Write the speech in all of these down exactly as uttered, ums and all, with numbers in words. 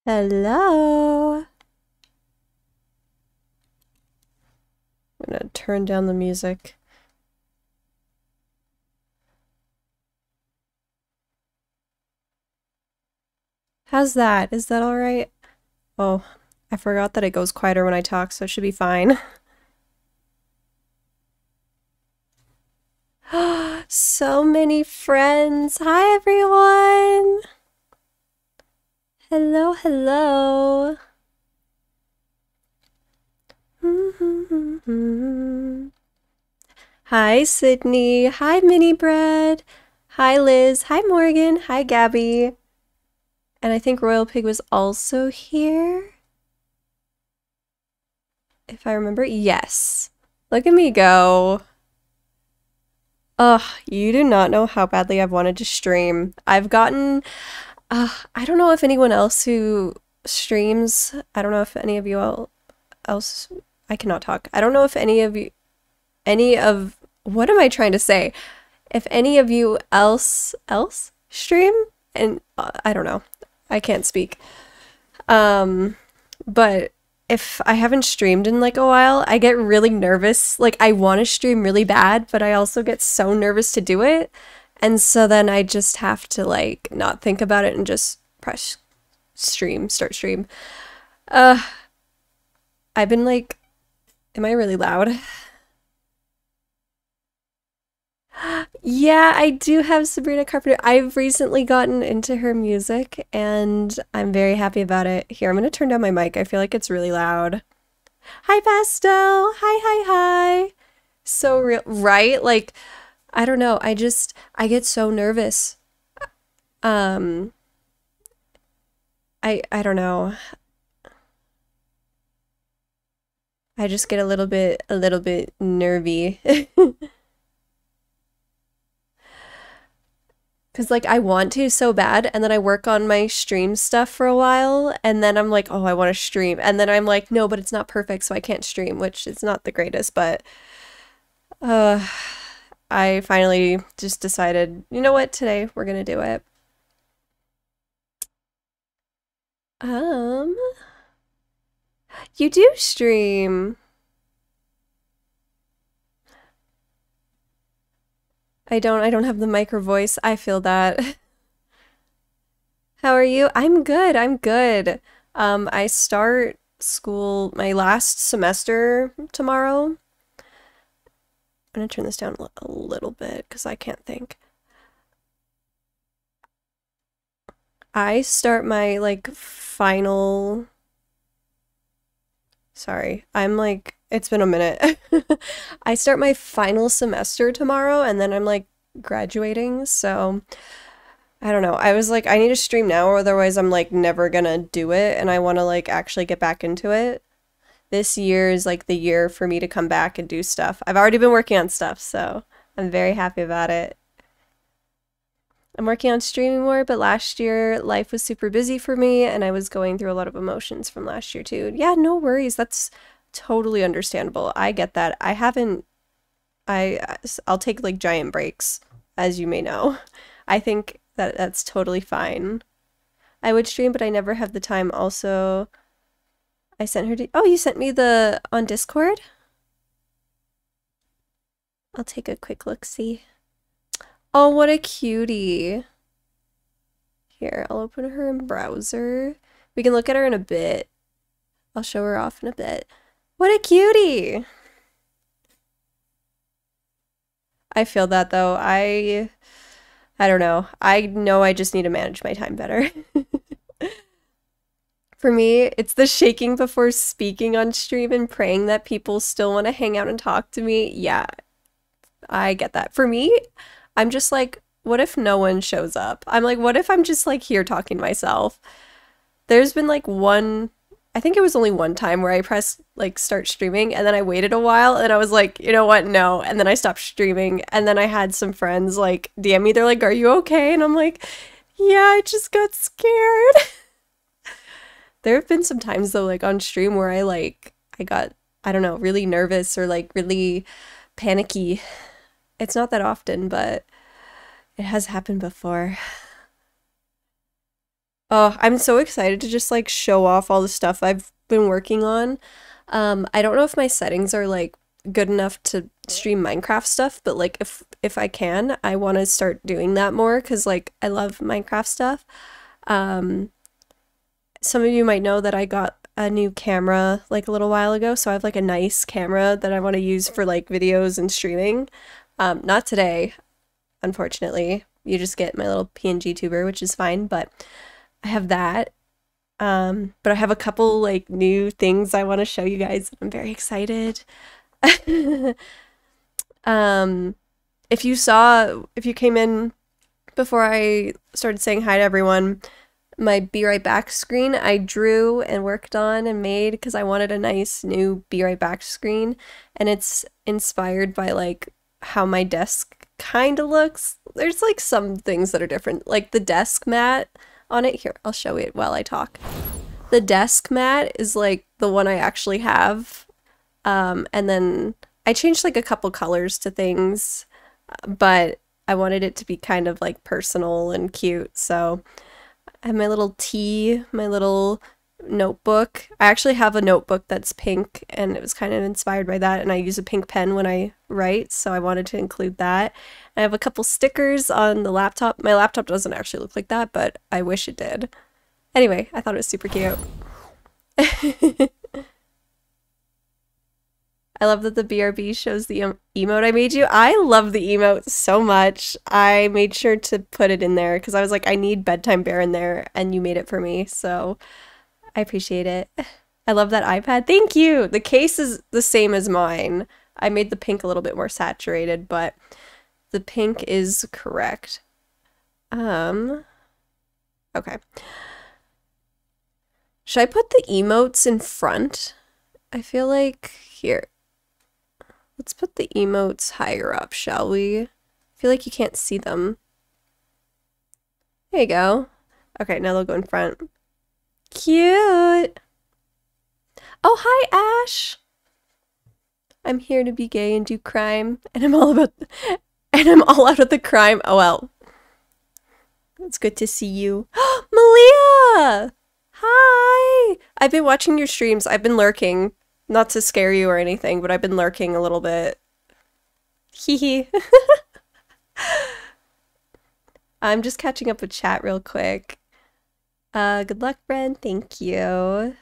Hello. I'm gonna turn down the music. How's that? Is that all right? Oh, I forgot that it goes quieter when I talk, so it should be fine. So many friends. Hi, everyone. Hello, hello. Hi, Sydney. Hi, Mini Bread. Hi, Liz. Hi, Morgan. Hi, Gabby. And I think Royal Pig was also here. If I remember, yes. Look at me go. Ugh, you do not know how badly I've wanted to stream. I've gotten, uh, I don't know if anyone else who streams, I don't know if any of you all else, I cannot talk. I don't know if any of you, any of, what am I trying to say? If any of you else, else stream? And uh, I don't know. I can't speak. Um, but if I haven't streamed in like a while, I get really nervous. Like I want to stream really bad, but I also get so nervous to do it. And so then I just have to like not think about it and just press stream, start stream. Uh, I've been like, am I really loud? Yeah, I do have Sabrina Carpenter. I've recently gotten into her music and I'm very happy about it. Here, I'm gonna turn down my mic. I feel like it's really loud. Hi, Pastel. Hi, hi, hi. So real, right? Like, I don't know. I just, I get so nervous. Um, I, I don't know. I just get a little bit, a little bit nervy. Because, like, I want to so bad, and then I work on my stream stuff for a while, and then I'm like, oh, I want to stream. And then I'm like, no, but it's not perfect, so I can't stream, which is not the greatest, but uh, I finally just decided, you know what, today we're gonna do it. Um, you do stream. I don't, I don't have the micro voice. I feel that. How are you? I'm good. I'm good. Um, I start school my last semester tomorrow. I'm gonna turn this down a little bit because I can't think. I start my like final. Sorry, I'm like, it's been a minute. I start my final semester tomorrow and then I'm like graduating, so I don't know. I was like, I need to stream now, or otherwise I'm like never gonna do it, and I want to like actually get back into it. This year is like the year for me to come back and do stuff. I've already been working on stuff, so I'm very happy about it. I'm working on streaming more, but last year life was super busy for me and I was going through a lot of emotions from last year too. Yeah, no worries. That's totally understandable. I get that. I haven't I I'll take like giant breaks, as you may know. I think that that's totally fine. I would stream, but I never have the time. Also, I sent her to Oh, you sent me the on Discord? I'll take a quick look see. Oh, what a cutie. Here, I'll open her in browser. We can look at her in a bit. I'll show her off in a bit. What a cutie! I feel that though. I I don't know. I know I just need to manage my time better. For me, it's the shaking before speaking on stream and praying that people still want to hang out and talk to me. Yeah, I get that. For me, I'm just like, what if no one shows up? I'm like, what if I'm just like here talking to myself? There's been like one, I think it was only one time where I pressed like start streaming and then I waited a while and I was like, you know what? No. And then I stopped streaming and then I had some friends like D M me. They're like, are you okay? And I'm like, yeah, I just got scared. There have been some times though, like on stream where I like, I got, I don't know, really nervous or like really panicky. It's not that often, but it has happened before. Oh, I'm so excited to just like show off all the stuff I've been working on. Um, I don't know if my settings are like good enough to stream Minecraft stuff, but like if if I can, I want to start doing that more because like I love Minecraft stuff. Um, some of you might know that I got a new camera like a little while ago, so I have like a nice camera that I want to use for like videos and streaming. Um, not today, unfortunately. You just get my little P N G tuber, which is fine, but I have that. Um, but I have a couple like new things I want to show you guys. I'm very excited. Um, if you saw, if you came in before I started saying hi to everyone, my Be Right Back screen I drew and worked on and made because I wanted a nice new Be Right Back screen, and it's inspired by like how my desk kind of looks. There's like some things that are different, like the desk mat on it. Here, I'll show it while I talk. The desk mat is like the one I actually have, um, and then I changed like a couple colors to things, but I wanted it to be kind of like personal and cute, so I have my little tea, my little notebook. I actually have a notebook that's pink, and it was kind of inspired by that, and I use a pink pen when I write, so I wanted to include that. I have a couple stickers on the laptop. My laptop doesn't actually look like that, but I wish it did. Anyway, I thought it was super cute. I love that the B R B shows the em emote I made you. I love the emote so much. I made sure to put it in there because I was like, I need Bedtime Bear in there, and you made it for me, so I appreciate it. I love that iPad. Thank you! The case is the same as mine. I made the pink a little bit more saturated, but the pink is correct. Um, okay. Should I put the emotes in front? I feel like, here. Let's put the emotes higher up, shall we? I feel like you can't see them. There you go. Okay, now they'll go in front. Cute! Oh, hi, Ash! I'm here to be gay and do crime, and I'm all about and I'm all out of the crime. Oh well. It's good to see you. Malia! Hi! I've been watching your streams. I've been lurking. Not to scare you or anything, but I've been lurking a little bit. Hee hee. I'm just catching up with chat real quick. Uh, good luck, Bren. Thank you.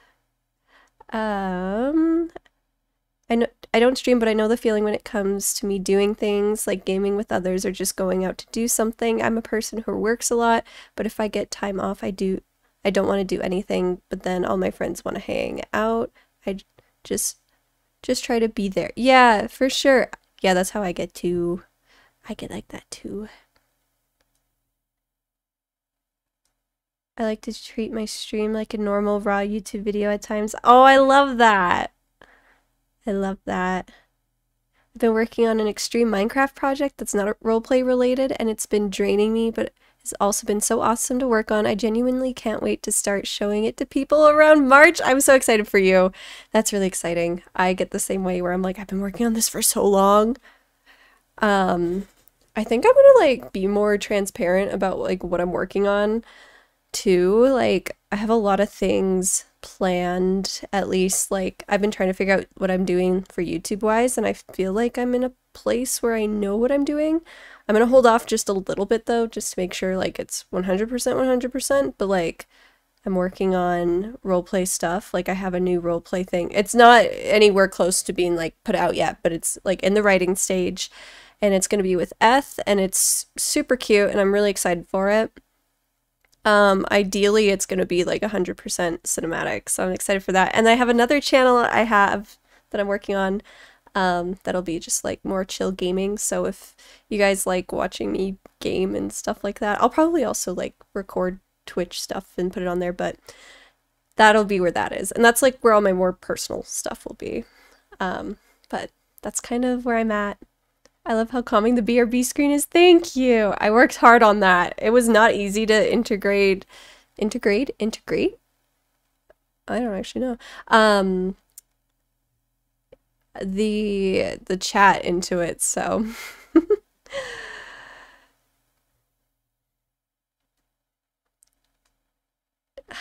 Um, I know I don't stream, but I know the feeling when it comes to me doing things like gaming with others or just going out to do something. I'm a person who works a lot, but if I get time off, I do. I don't want to do anything, but then all my friends want to hang out. I just, just try to be there. Yeah, for sure. Yeah, that's how I get to. I get like that too. I like to treat my stream like a normal raw YouTube video at times. Oh, I love that. I love that. I've been working on an extreme Minecraft project that's not roleplay related, and it's been draining me, but it's also been so awesome to work on. I genuinely can't wait to start showing it to people around March. I'm so excited for you. That's really exciting. I get the same way where I'm like, I've been working on this for so long. Um, I think I'm gonna like be more transparent about like what I'm working on too. Like I have a lot of things planned, at least like I've been trying to figure out what I'm doing for YouTube wise, and I feel like I'm in a place where I know what I'm doing. I'm gonna hold off just a little bit though, just to make sure like it's one hundred percent one hundred percent, but like I'm working on roleplay stuff. Like I have a new roleplay thing. It's not anywhere close to being like put out yet, but it's like in the writing stage, and it's gonna be with Eth, and it's super cute, and I'm really excited for it. Um, ideally it's gonna be like one hundred percent cinematic, so I'm excited for that. And I have another channel I have that I'm working on, um, that'll be just like more chill gaming, so if you guys like watching me game and stuff like that, I'll probably also like record Twitch stuff and put it on there, but that'll be where that is. And that's like where all my more personal stuff will be. Um, but that's kind of where I'm at. I love how calming the B R B screen is. Thank you. I worked hard on that. It was not easy to integrate, integrate, integrate? I don't actually know. Um, the, the chat into it, so.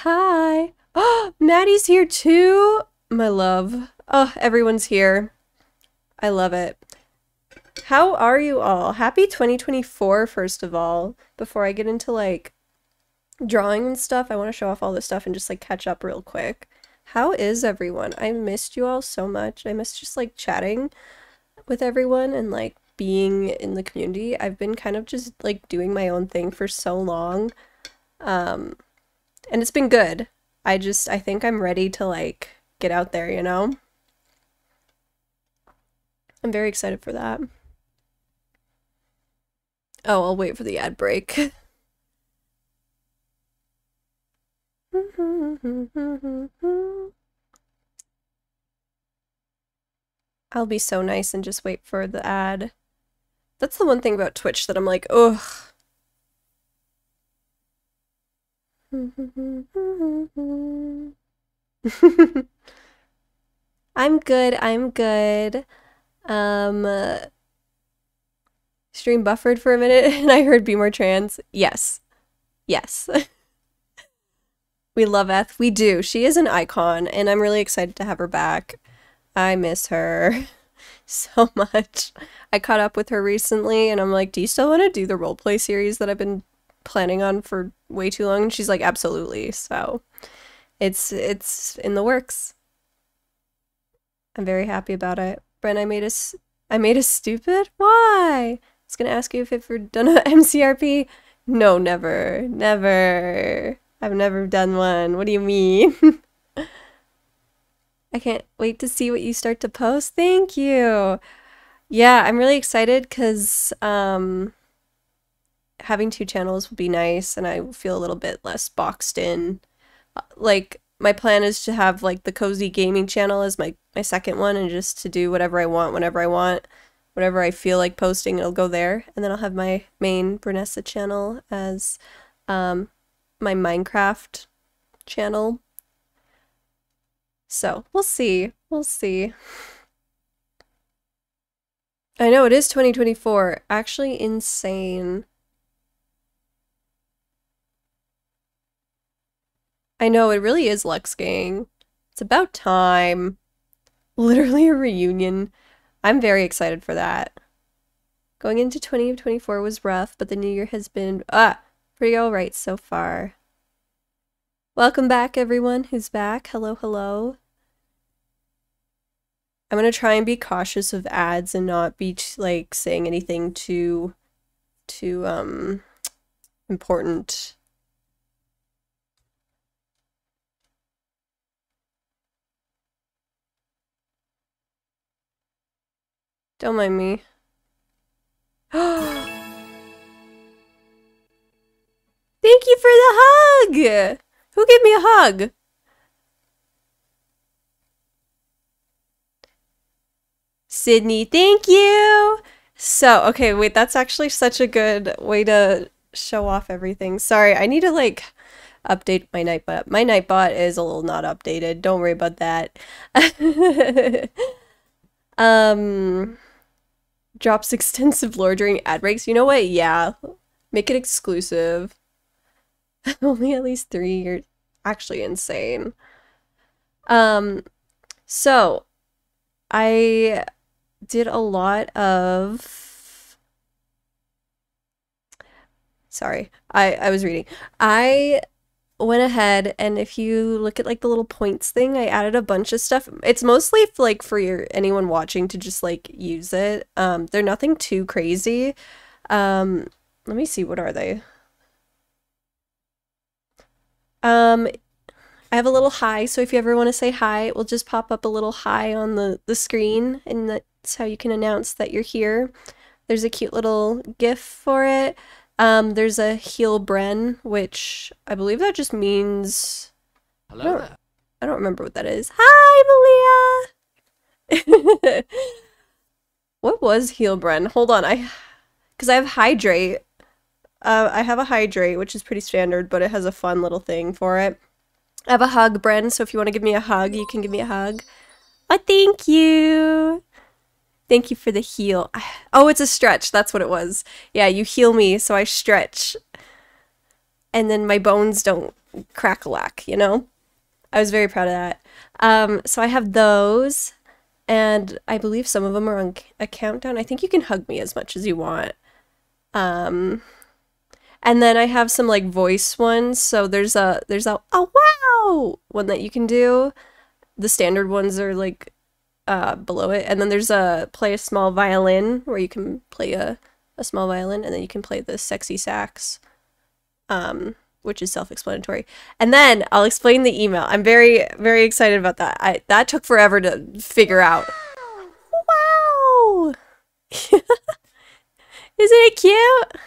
Hi. Oh, Maddie's here too. My love. Oh, everyone's here. I love it. How are you all? Happy twenty twenty-four, first of all. Before I get into, like, drawing and stuff, I want to show off all this stuff and just, like, catch up real quick. How is everyone? I missed you all so much. I missed just, like, chatting with everyone and, like, being in the community. I've been kind of just, like, doing my own thing for so long. Um, and it's been good. I just, I think I'm ready to, like, get out there, you know? I'm very excited for that. Oh, I'll wait for the ad break. I'll be so nice and just wait for the ad. That's the one thing about Twitch that I'm like, ugh. I'm good, I'm good. Um, uh, stream buffered for a minute and I heard be more trans. Yes. Yes. We love Eth. We do. She is an icon and I'm really excited to have her back. I miss her so much. I caught up with her recently and I'm like, do you still want to do the roleplay series that I've been planning on for way too long? And she's like, absolutely. So it's it's in the works. I'm very happy about it. Bren, I made us I made us stupid? Why? I was gonna ask you if you've ever done a M C R P. No, never. Never. I've never done one. What do you mean? I can't wait to see what you start to post. Thank you. Yeah, I'm really excited because um, having two channels would be nice and I feel a little bit less boxed in. Like, my plan is to have, like, the cozy gaming channel as my, my second one and just to do whatever I want whenever I want. Whatever I feel like posting, it'll go there. And then I'll have my main Brenessa channel as um, my Minecraft channel. So, we'll see. We'll see. I know, it is twenty twenty-four. Actually insane. I know, it really is Lux Gang. It's about time. Literally a reunion. I'm very excited for that. Going into twenty twenty-four was rough, but the new year has been, ah, pretty alright so far. Welcome back, everyone who's back. Hello, hello. I'm gonna try and be cautious of ads and not be like saying anything too, too um, important. Don't mind me. Thank you for the hug! Who gave me a hug? Sydney, thank you! So, okay, wait, that's actually such a good way to show off everything. Sorry, I need to, like, update my Nightbot. My Nightbot is a little not updated. Don't worry about that. um, drops extensive lore during ad breaks. You know what? Yeah. Make it exclusive. Only at least three years. Actually insane. Um, so, I did a lot of... Sorry, I, I was reading. I went ahead and if you look at like the little points thing, I added a bunch of stuff. It's mostly like for your anyone watching to just like use it. Um, they're nothing too crazy. Um, let me see, what are they? Um, I have a little hi, so if you ever want to say hi, it will just pop up a little hi on the, the screen, and that's how you can announce that you're here. There's a cute little GIF for it. Um, there's a heal Bren, which I believe that just means... Hello. I don't, I don't remember what that is. Hi, Malia! What was heal Bren? Hold on, I... Because I have hydrate. Uh, I have a hydrate, which is pretty standard, but it has a fun little thing for it. I have a hug, Bren, so if you want to give me a hug, you can give me a hug. Oh, thank you! Thank you for the heal. Oh, it's a stretch. That's what it was. Yeah, you heal me, so I stretch. And then my bones don't crack-a-lack, you know? I was very proud of that. Um, so I have those, and I believe some of them are on a countdown. I think you can hug me as much as you want. Um, and then I have some like voice ones. So there's a there's a oh wow one that you can do. The standard ones are like uh, below it, and then there's a play a small violin where you can play a a small violin, and then you can play the sexy sax. Um. Which is self-explanatory. And then I'll explain the email. I'm very, very excited about that. I that took forever to figure out. Wow! Isn't it cute?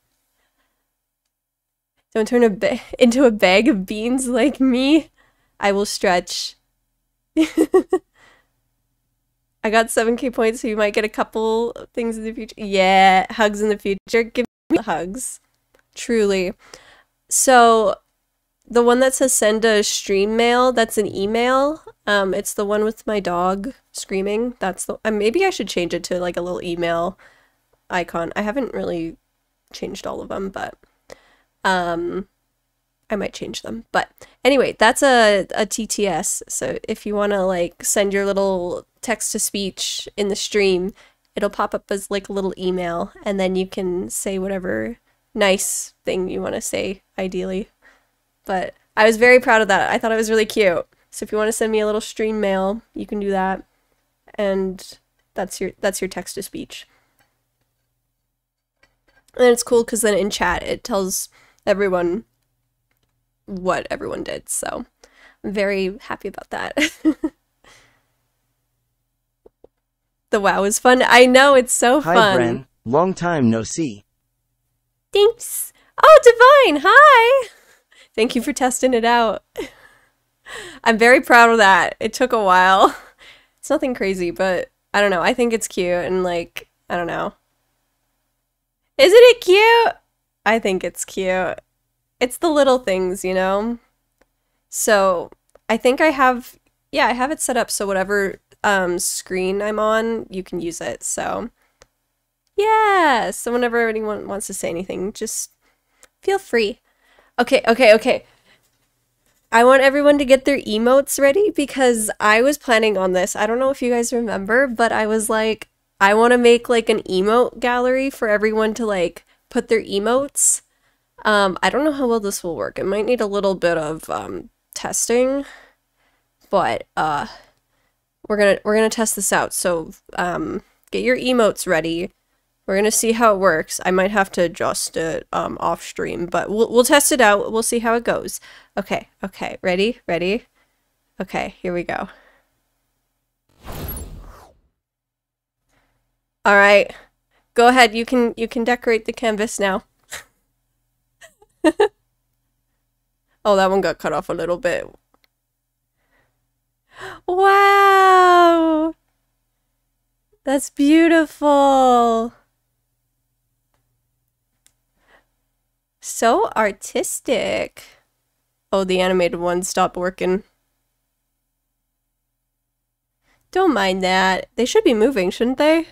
Don't turn a ba into a bag of beans like me. I will stretch. I got seven K points, so you might get a couple things in the future. Yeah, hugs in the future. Give me the hugs. Truly. So, the one that says send a stream mail, that's an email. Um, it's the one with my dog screaming. That's the. Uh, maybe I should change it to like a little email icon. I haven't really changed all of them, but um, I might change them. But anyway, that's a a T T S. So if you want to like send your little text to speech in the stream, it'll pop up as like a little email, and then you can say whatever nice thing you want to say, ideally. But I was very proud of that. I thought it was really cute. So if you want to send me a little stream mail, you can do that. And that's your that's your text to speech. And it's cool because then in chat it tells everyone what everyone did. So I'm very happy about that. The wow is fun. I know, it's so Hi, fun. Hi, Bren. Long time no see. Thanks. Oh, Divine, hi! Thank you for testing it out. I'm very proud of that. It took a while. It's nothing crazy, but I don't know. I think it's cute and like, I don't know. Isn't it cute? I think it's cute. It's the little things, you know? So I think I have, yeah, I have it set up so whatever um, screen I'm on, you can use it, so. Yeah, so whenever anyone wants to say anything, just feel free. Okay, okay, okay. I want everyone to get their emotes ready because I was planning on this. I don't know if you guys remember, but I was like, I want to make like an emote gallery for everyone to like put their emotes. Um, I don't know how well this will work. It might need a little bit of um, testing, but uh, we're gonna we're gonna test this out. So um, get your emotes ready. We're gonna see how it works. I might have to adjust it um, off stream, but we'll we'll test it out. We'll see how it goes. Okay, okay, ready, ready. Okay, here we go. All right, go ahead. You can you can decorate the canvas now. Oh, that one got cut off a little bit. Wow, that's beautiful. So artistic. Oh, the animated one stopped working. Don't mind that. They should be moving, shouldn't they?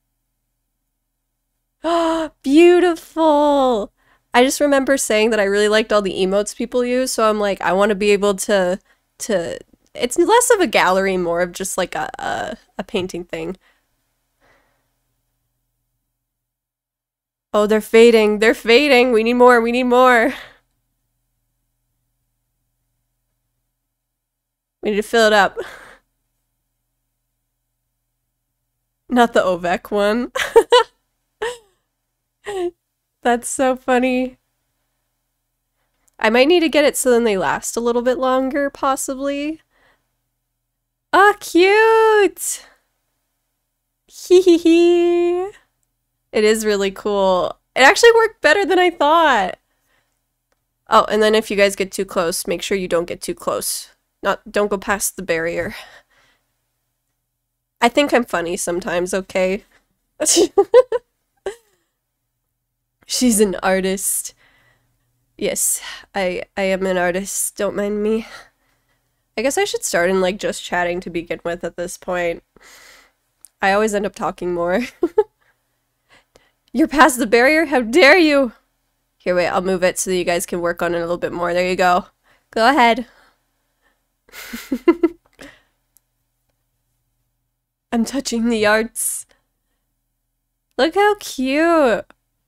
Oh, beautiful. I just remember saying that I really liked all the emotes people use, so I'm like, I want to be able to to it's less of a gallery, more of just like a a, a painting thing. Oh, they're fading. They're fading. We need more. We need more. We need to fill it up. Not the Ovek one. That's so funny. I might need to get it so then they last a little bit longer, possibly. Oh, cute! Hee hee hee. It is really cool. It actually worked better than I thought. Oh, and then if you guys get too close, make sure you don't get too close. Not, don't go past the barrier. I think I'm funny sometimes, okay? She's an artist. Yes, I I am an artist. Don't mind me. I guess I should start in like just chatting to begin with at this point. I always end up talking more. You're past the barrier? How dare you? Here, wait, I'll move it so that you guys can work on it a little bit more. There you go. Go ahead. I'm touching the arts. Look how cute.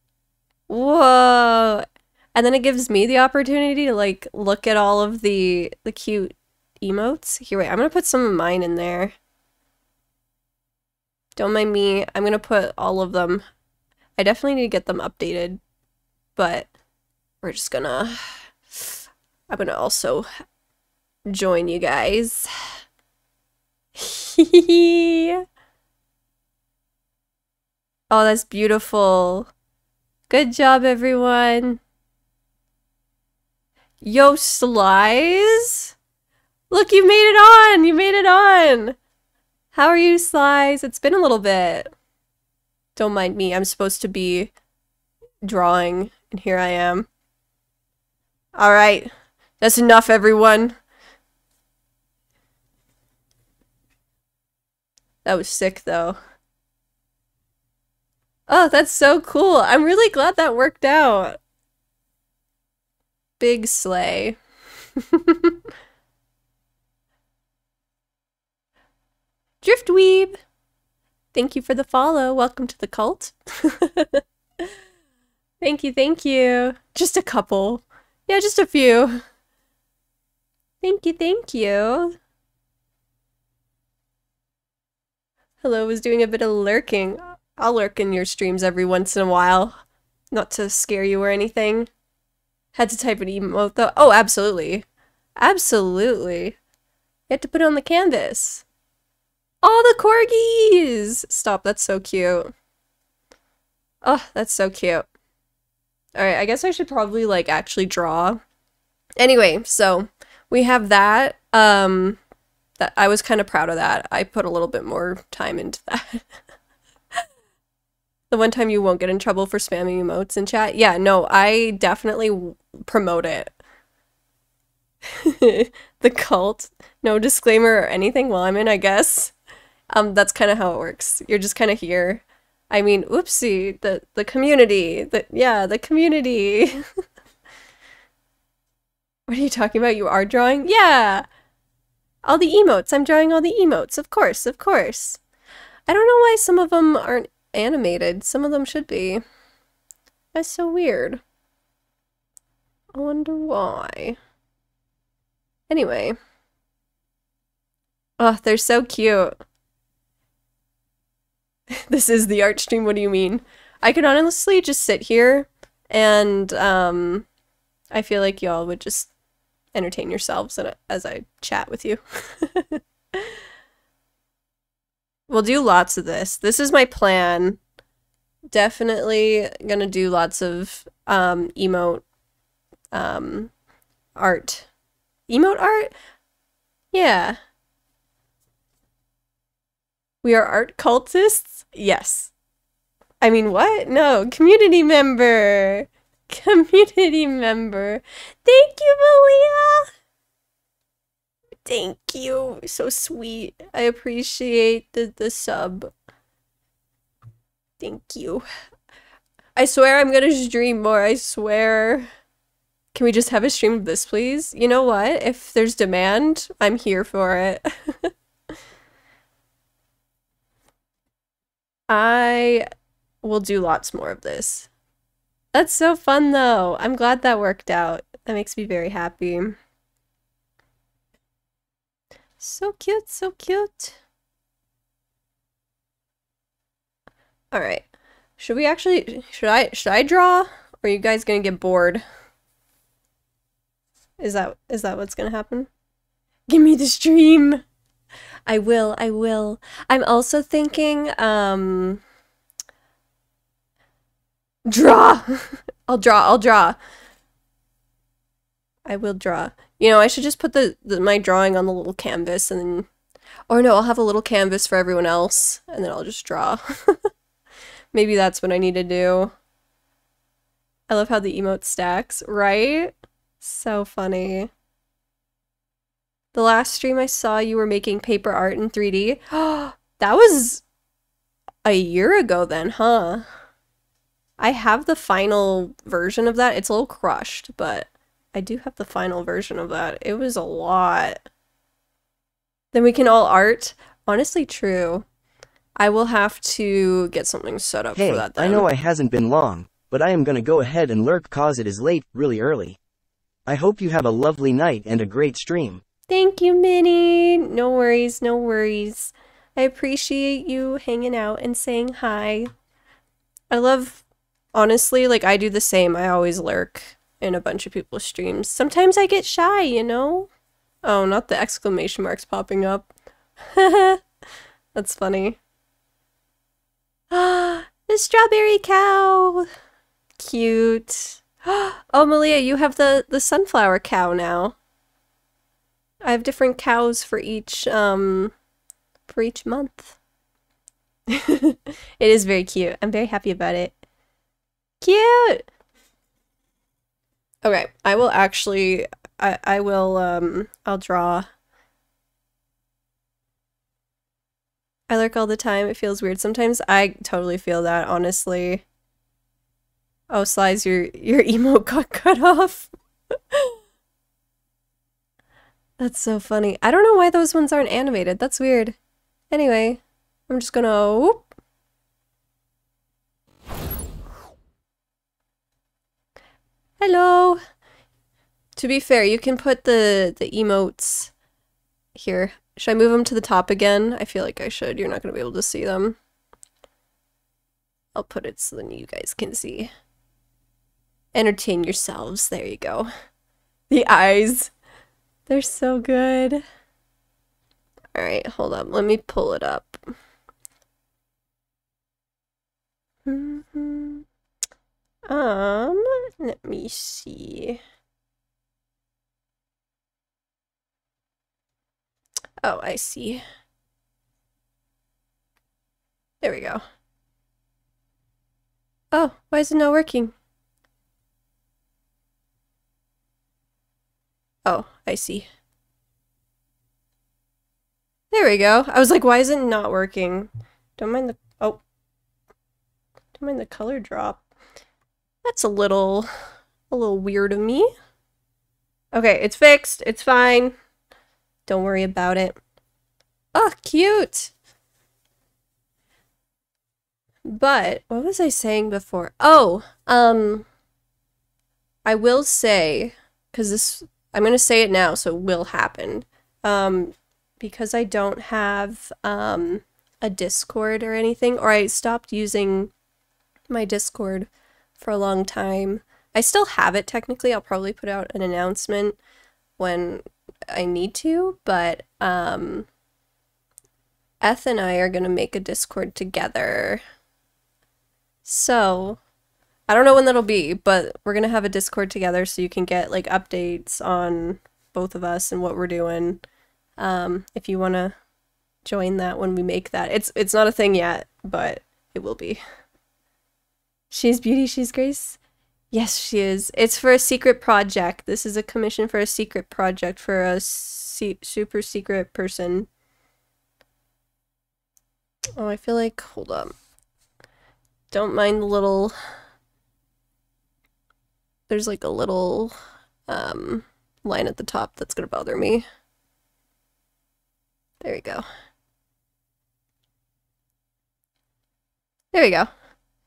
Whoa. And then it gives me the opportunity to like look at all of the the cute emotes. Here, wait, I'm gonna put some of mine in there. Don't mind me. I'm gonna put all of them. I definitely need to get them updated, but we're just gonna, I'm gonna also join you guys. Oh, that's beautiful. Good job, everyone. Yo, Slice! Look, you made it on! You made it on! How are you, Slice? It's been a little bit. Don't mind me. I'm supposed to be drawing, and here I am. Alright. That's enough, everyone. That was sick, though. Oh, that's so cool. I'm really glad that worked out. Big slay. Driftweeb! Thank you for the follow. Welcome to the cult. Thank you, thank you. Just a couple. Yeah, just a few. Thank you, thank you. Hello was doing a bit of lurking. I'll lurk in your streams every once in a while. Not to scare you or anything. Had to type an emote though. Oh, absolutely. Absolutely. You had to put it on the canvas. Oh, the corgis! Stop, that's so cute. Oh, that's so cute. Alright, I guess I should probably, like, actually draw. Anyway, so, we have that. Um, that I was kind of proud of that. I put a little bit more time into that. The one time you won't get in trouble for spamming emotes in chat. Yeah, no, I definitely promote it. The cult. No disclaimer or anything while I'm in, I guess. Um, that's kind of how it works. You're just kind of here. I mean, oopsie, the, the community. The, yeah, the community. What are you talking about? You are drawing? Yeah! All the emotes. I'm drawing all the emotes. Of course, of course. I don't know why some of them aren't animated. Some of them should be. That's so weird. I wonder why. Anyway. Oh, they're so cute. This is the art stream, what do you mean? I could honestly just sit here and um, I feel like y'all would just entertain yourselves as I chat with you. We'll do lots of this. This is my plan. Definitely gonna do lots of um, emote um, art. Emote art? Yeah. We are art cultists? Yes. I mean, what? No, community member. Community member. Thank you, Malia. Thank you. So sweet. I appreciate the, the sub. Thank you. I swear I'm gonna stream more. I swear. Can we just have a stream of this, please? You know what? If there's demand, I'm here for it. I will do lots more of this. That's so fun, though. I'm glad that worked out. That makes me very happy. So cute, so cute. All right. Should we actually, should I, should I draw? Or are you guys gonna get bored? Is that, is that what's gonna happen? Give me the stream! I will, I will. I'm also thinking, um... draw! I'll draw, I'll draw. I will draw. You know, I should just put the, the my drawing on the little canvas and then... Or no, I'll have a little canvas for everyone else, and then I'll just draw. Maybe that's what I need to do. I love how the emote stacks, right? So funny. The last stream I saw, you were making paper art in three D. That was a year ago then, huh? I have the final version of that. It's a little crushed, but I do have the final version of that. It was a lot. Then we can all art. Honestly, true. I will have to get something set up Hey, for that then. I know I hasn't been long, but I am gonna go ahead and lurk cause it is late, really early. I hope you have a lovely night and a great stream. Thank you, Minnie. No worries, no worries. I appreciate you hanging out and saying hi. I love, honestly, like I do the same. I always lurk in a bunch of people's streams. Sometimes I get shy, you know? Oh, not the exclamation marks popping up. That's funny. Ah, the strawberry cow. Cute. Oh, Malia, you have the, the sunflower cow now. I have different cows for each, um, for each month. It is very cute. I'm very happy about it. Cute! Okay, I will actually, I, I will, um, I'll draw. I lurk all the time. It feels weird. Sometimes I totally feel that, honestly. Oh, Slice, your, your emote got cut off. That's so funny. I don't know why those ones aren't animated. That's weird. Anyway, I'm just gonna... Whoop. Hello! To be fair, you can put the, the emotes here. Should I move them to the top again? I feel like I should. You're not gonna be able to see them. I'll put it so then you guys can see. Entertain yourselves. There you go. The eyes. They're so good. Alright, hold up. Let me pull it up. Mm-hmm. Um, let me see. Oh, I see. There we go. Oh, why is it not working? Oh, I see. There we go. I was like, why is it not working? Don't mind the... Oh. Don't mind the color drop. That's a little... a little weird of me. Okay, it's fixed. It's fine. Don't worry about it. Oh, cute! But, what was I saying before? Oh, um... I will say, because this... I'm going to say it now, so it will happen. Um, because I don't have um, a Discord or anything, or I stopped using my Discord for a long time. I still have it, technically. I'll probably put out an announcement when I need to, but um, Eth and I are going to make a Discord together. So... I don't know when that'll be, but we're gonna have a Discord together so you can get like updates on both of us and what we're doing. Um, if you wanna join that when we make that. It's it's not a thing yet, but it will be. She's beauty, she's grace. Yes, she is. It's for a secret project. This is a commission for a secret project for a se super secret person. Oh, I feel like, hold up. Don't mind the little... There's like a little um, line at the top that's gonna bother me. There we go. There we go.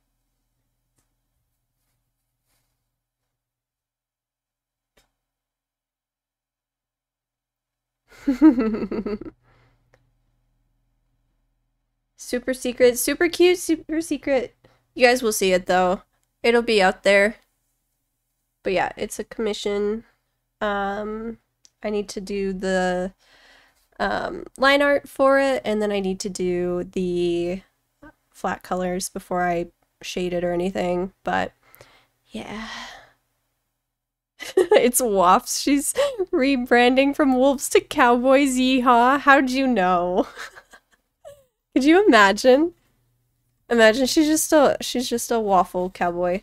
Super secret, super cute, super secret. You guys will see it though. It'll be out there. But yeah, it's a commission. Um, I need to do the um, line art for it, and then I need to do the flat colors before I shade it or anything. But yeah. It's Woffs. She's rebranding from wolves to cowboys. Yeehaw. How'd you know? Could you imagine? Imagine she's just a she's just a waffle cowboy.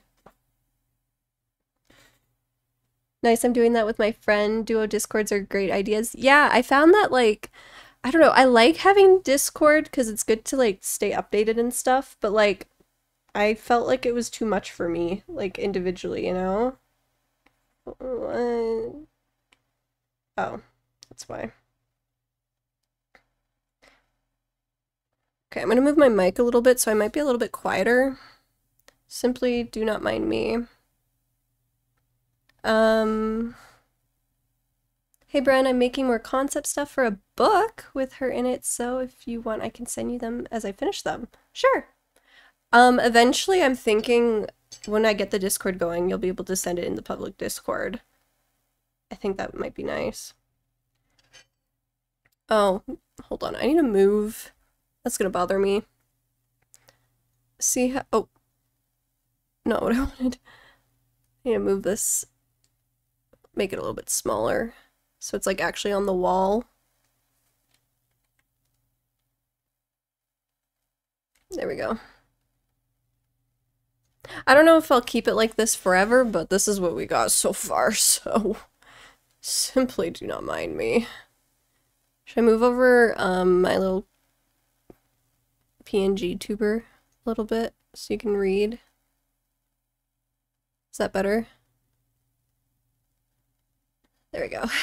Nice, I'm doing that with my friend. Duo Discords are great ideas. Yeah, I found that, like, I don't know, I like having Discord because it's good to, like, stay updated and stuff, but, like, I felt like it was too much for me, like, individually, you know? What? Oh, that's why. Okay, I'm gonna move my mic a little bit so I might be a little bit quieter. Simply do not mind me. Um, hey Bren, I'm making more concept stuff for a book with her in it, so if you want, I can send you them as I finish them. Sure. Um, eventually I'm thinking when I get the Discord going, you'll be able to send it in the public Discord. I think that might be nice. Oh, hold on. I need to move. That's gonna bother me. See how- oh. Not what I wanted. I need to move this. Make it a little bit smaller. So it's like actually on the wall. There we go. I don't know if I'll keep it like this forever, but this is what we got so far, so simply do not mind me. Should I move over um, my little P N G tuber a little bit so you can read? Is that better? There we go.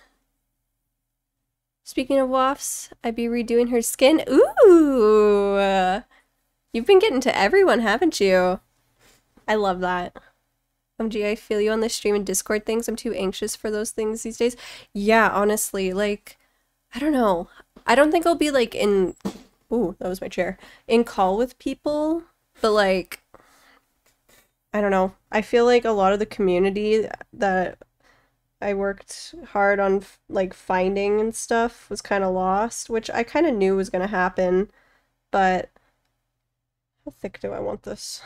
Speaking of wafts, I'd be redoing her skin. Ooh! You've been getting to everyone, haven't you? I love that. O M G, I feel you on the stream and Discord things. I'm too anxious for those things these days. Yeah, honestly, like, I don't know. I don't think I'll be, like, in... Ooh, that was my chair. In call with people, but, like, I don't know. I feel like a lot of the community that I worked hard on, like, finding and stuff was kind of lost, which I kind of knew was going to happen, but how thick do I want this?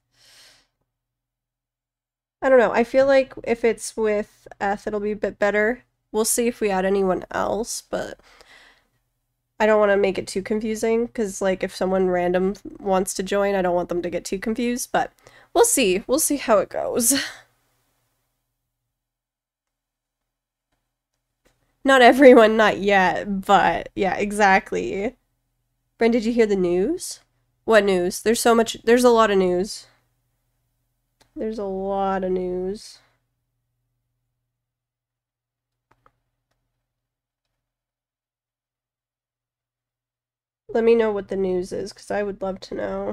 I don't know. I feel like if it's with Eth, it'll be a bit better. We'll see if we add anyone else, but I don't want to make it too confusing, because, like, if someone random wants to join, I don't want them to get too confused, but we'll see. We'll see how it goes. Not everyone, not yet, but yeah, exactly. Bren, did you hear the news? What news? There's so much, there's a lot of news. There's a lot of news. Let me know what the news is, because I would love to know.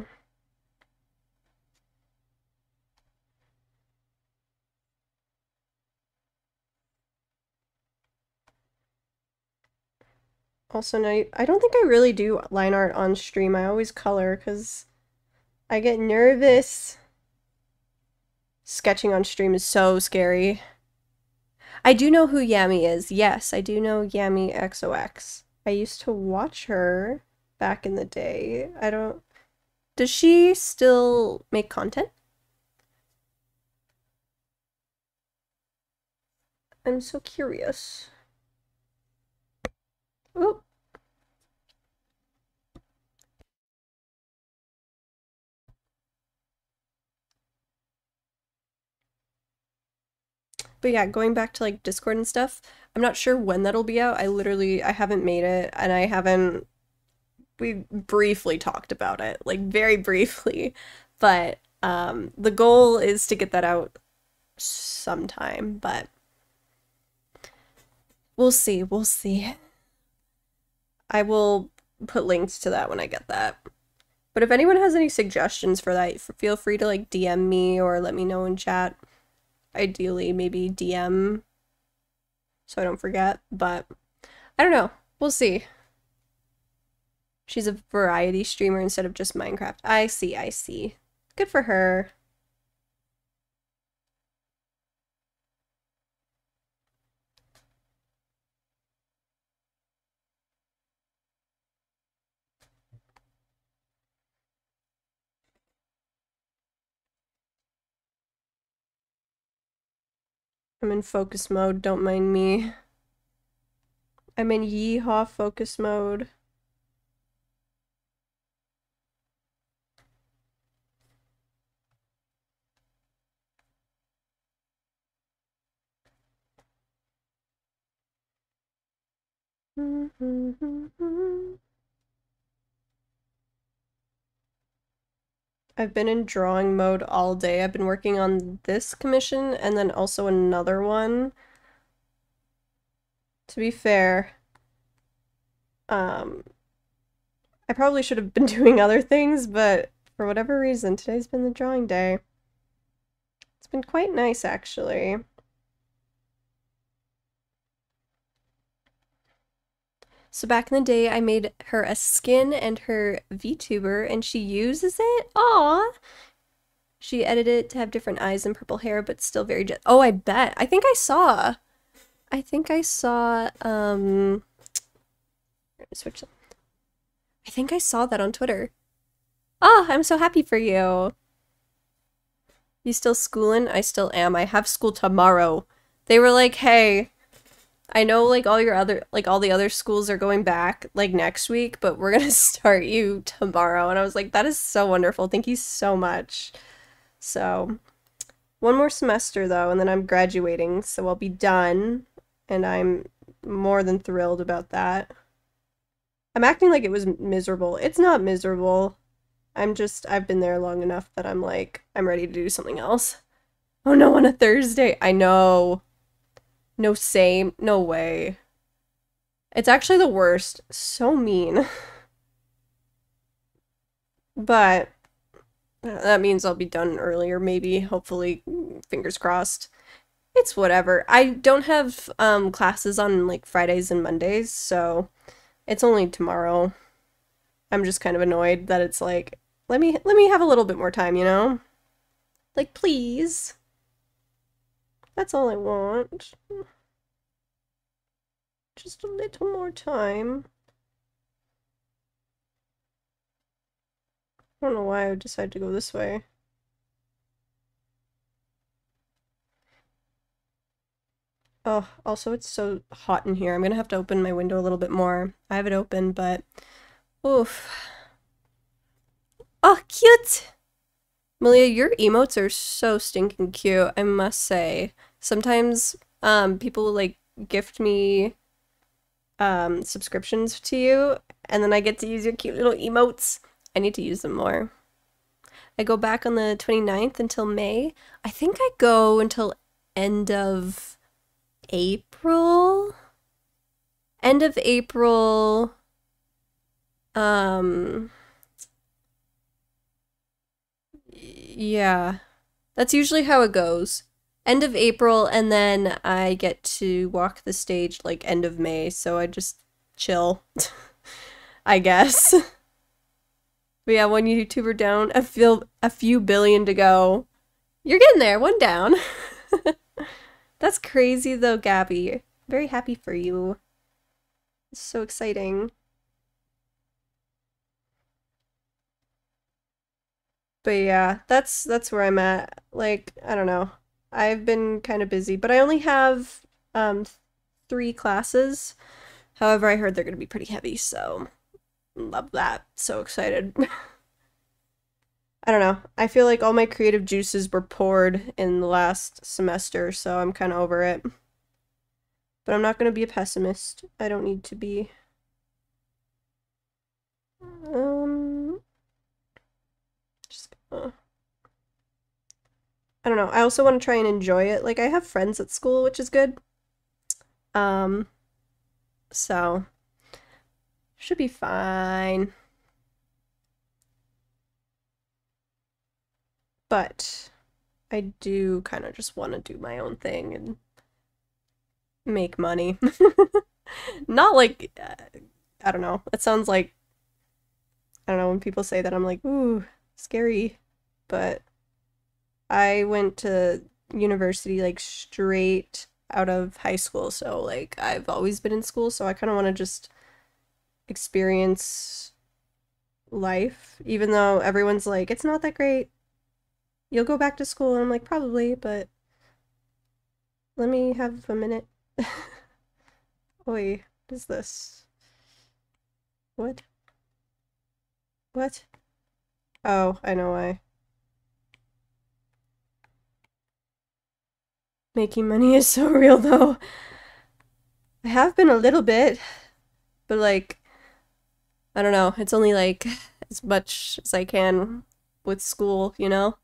Also, no, I don't think I really do line art on stream. I always color, because I get nervous. Sketching on stream is so scary. I do know who Yami is. Yes, I do know Yami X O X. I used to watch her back in the day. I don't... Does she still make content? I'm so curious. Oop. But yeah, going back to like Discord and stuff, I'm not sure when that'll be out. I literally, I haven't made it, and I haven't, we briefly talked about it, like very briefly, but um, the goal is to get that out sometime, but we'll see, we'll see. I will put links to that when I get that. But if anyone has any suggestions for that, feel free to like D M me or let me know in chat. Ideally, maybe D M so I don't forget, but I don't know. We'll see. She's a variety streamer instead of just Minecraft. I see, I see. Good for her. I'm in focus mode, don't mind me. I'm in yeehaw focus mode. I've been in drawing mode all day. I've been working on this commission and then also another one. To be fair, um, I probably should have been doing other things, but for whatever reason, today's been the drawing day. It's been quite nice, actually. So back in the day, I made her a skin and her VTuber, and she uses it. Aw! She edited it to have different eyes and purple hair, but still very jet. Oh, I bet. I think I saw. I think I saw, um... switch them. I think I saw that on Twitter. Oh, I'm so happy for you. You still schooling? I still am. I have school tomorrow. They were like, hey, I know like all your other, like all the other schools are going back like next week, but we're gonna start you tomorrow. And I was like, that is so wonderful. Thank you so much. So, one more semester though, and then I'm graduating, so I'll be done. And I'm more than thrilled about that. I'm acting like it was miserable. It's not miserable. I'm just, I've been there long enough that I'm like, I'm ready to do something else. Oh no, on a Thursday. I know. No, same. No way. It's actually the worst. So mean. But that means I'll be done earlier, maybe. Hopefully, fingers crossed. It's whatever. I don't have um, classes on like Fridays and Mondays, so it's only tomorrow. I'm just kind of annoyed that it's like, let me let me have a little bit more time, you know? Like, please. That's all I want. Just a little more time. I don't know why I decided to go this way. Oh, also it's so hot in here. I'm gonna have to open my window a little bit more. I have it open, but oof. Oh, cute! Malia, your emotes are so stinking cute, I must say. Sometimes um people will like gift me um subscriptions to you, and then I get to use your cute little emotes. I need to use them more. I go back on the twenty-ninth until May. I think I go until end of April? End of April. Um... Yeah. That's usually how it goes. End of April, and then I get to walk the stage like end of May, so I just chill. I guess. But yeah, one YouTuber down, a few, a few billion to go. You're getting there, one down. That's crazy though, Gabby. Very happy for you. It's so exciting. But yeah, that's that's where I'm at. Like, I don't know. I've been kind of busy, but I only have um three classes. However, I heard they're gonna be pretty heavy, so love that. So excited. I don't know. I feel like all my creative juices were poured in the last semester, so I'm kind of over it. But I'm not gonna be a pessimist. I don't need to be. Um, just gonna... I don't know. I also want to try and enjoy it. Like, I have friends at school, which is good. Um, so should be fine. But I do kind of just want to do my own thing and make money. Not like, uh, I don't know. It sounds like, I don't know, when people say that, I'm like, ooh, scary. But I went to university like straight out of high school, so like I've always been in school, so I kind of want to just experience life, even though everyone's like, it's not that great. You'll go back to school, and I'm like, probably, but let me have a minute. Oi, what is this? What? What? Oh, I know why. Making money is so real, though. I have been a little bit, but like, I don't know, it's only like as much as I can with school, you know?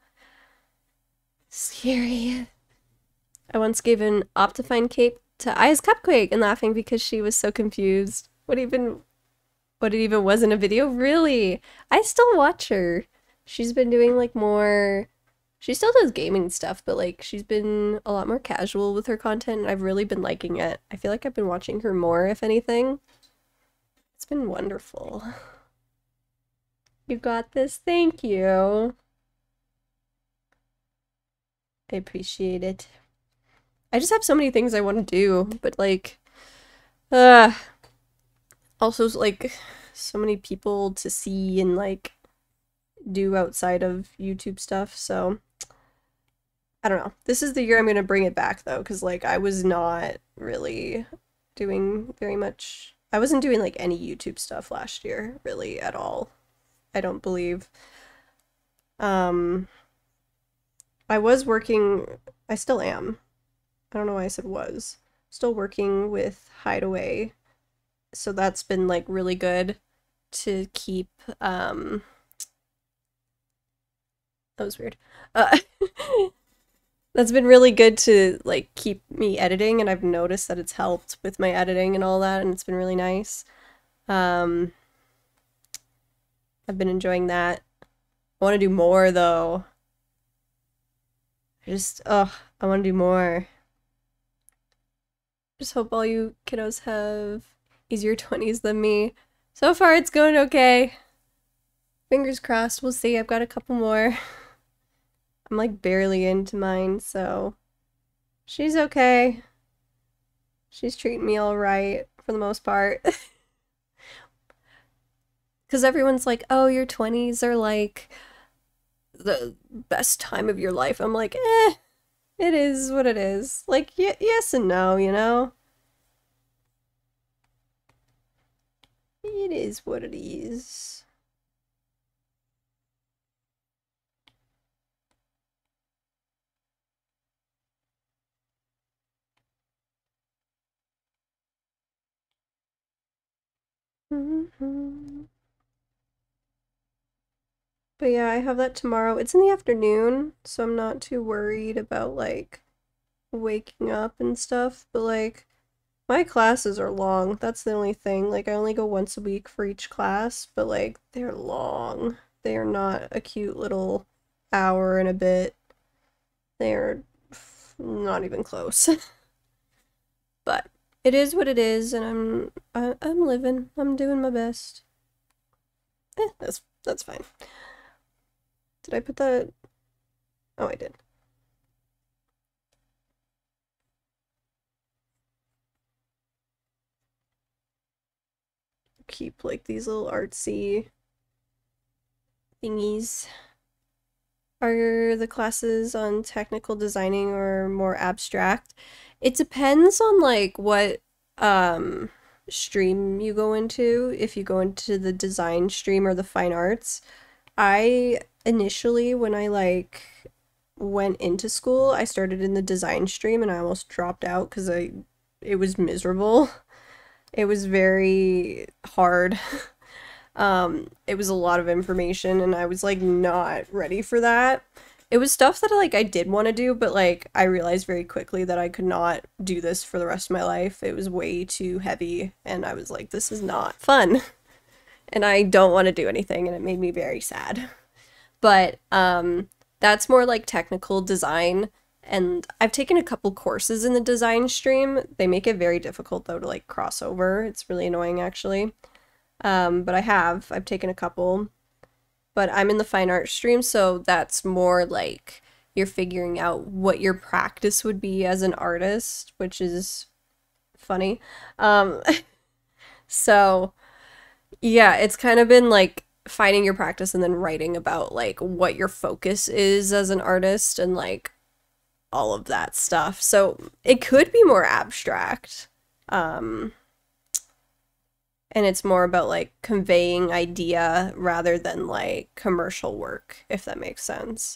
Scary. I once gave an Optifine cape to Aya's Cupcake and laughing because she was so confused. What even what it even was in a video? Really? I still watch her. She's been doing like more she still does gaming stuff, but like she's been a lot more casual with her content and I've really been liking it. I feel like I've been watching her more, if anything. It's been wonderful. You got this. Thank you. I appreciate it. I just have so many things I want to do, but like, uh, also like so many people to see and like do outside of YouTube stuff. So I don't know. This is the year I'm gonna bring it back though, because like I was not really doing very much. I wasn't doing like any YouTube stuff last year, really at all. I don't believe. Um, I was working. I still am. I don't know why I said was. Still working with Hideaway. So that's been like really good to keep, um, that was weird. Uh, that's been really good to like keep me editing and I've noticed that it's helped with my editing and all that and it's been really nice. Um, I've been enjoying that. I want to do more though. I just, oh, I want to do more. Just hope all you kiddos have easier twenties than me. So far it's going okay. Fingers crossed, we'll see. I've got a couple more. I'm like barely into mine, so she's okay. She's treating me all right for the most part. Because everyone's like, oh, your twenties are like the best time of your life. I'm like, eh. It is what it is. Like, y yes and no, you know? It is what it is. Mm-hmm. But yeah, I have that tomorrow. It's in the afternoon, so I'm not too worried about, like, waking up and stuff. But, like, my classes are long. That's the only thing. Like, I only go once a week for each class, but, like, they're long. They are not a cute little hour and a bit. They're not even close. But it is what it is, and I'm I, I'm living. I'm doing my best. Eh, that's that's fine. Did I put that? Oh, I did. Keep like these little artsy thingies. Are the classes on technical designing or more abstract? It depends on like what um stream you go into. If you go into the design stream or the fine arts. I initially when I like went into school, I started in the design stream and I almost dropped out because I it was miserable. It was very hard. Um, it was a lot of information and I was like not ready for that. It was stuff that like I did want to do, but like I realized very quickly that I could not do this for the rest of my life. It was way too heavy and I was like, this is not fun. And I don't want to do anything and it made me very sad. But um, that's more like technical design. And I've taken a couple courses in the design stream. They make it very difficult though to like cross over. It's really annoying actually. Um, but I have. I've taken a couple. But I'm in the fine art stream, so that's more like you're figuring out what your practice would be as an artist, which is funny. Um, so yeah, it's kind of been like finding your practice and then writing about like what your focus is as an artist and like all of that stuff. So it could be more abstract. Um, and it's more about like conveying idea rather than like commercial work, if that makes sense.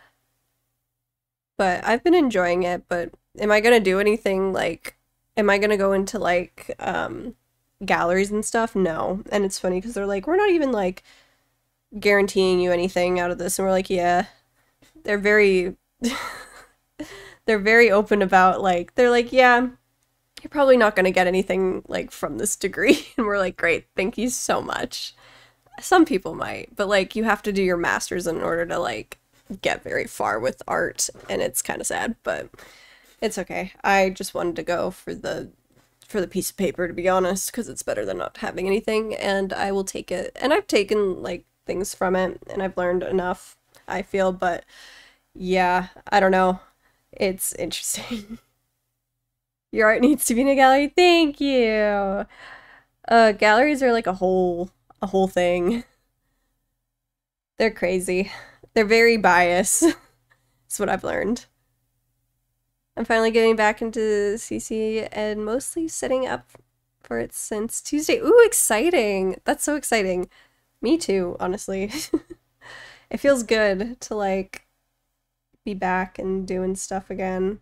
But I've been enjoying it, but am I gonna do anything like, am I gonna go into like um, galleries and stuff? No. And it's funny because they're like, we're not even like guaranteeing you anything out of this. And we're like, yeah, they're very, they're very open about like, they're like, yeah, you're probably not going to get anything like from this degree. And we're like, great, thank you so much. Some people might, but like you have to do your master's in order to like get very far with art, and it's kind of sad, but it's okay. I just wanted to go for the for the piece of paper, to be honest, because it's better than not having anything, and I will take it. And I've taken like things from it, and I've learned enough, I feel, but yeah, I don't know. It's interesting. Your art needs to be in a gallery. Thank you. Uh, galleries are like a whole a whole thing. They're crazy. They're very biased. That's what I've learned. I'm finally getting back into C C and mostly setting up for it since Tuesday. Ooh, exciting! That's so exciting. Me too, honestly. It feels good to like be back and doing stuff again.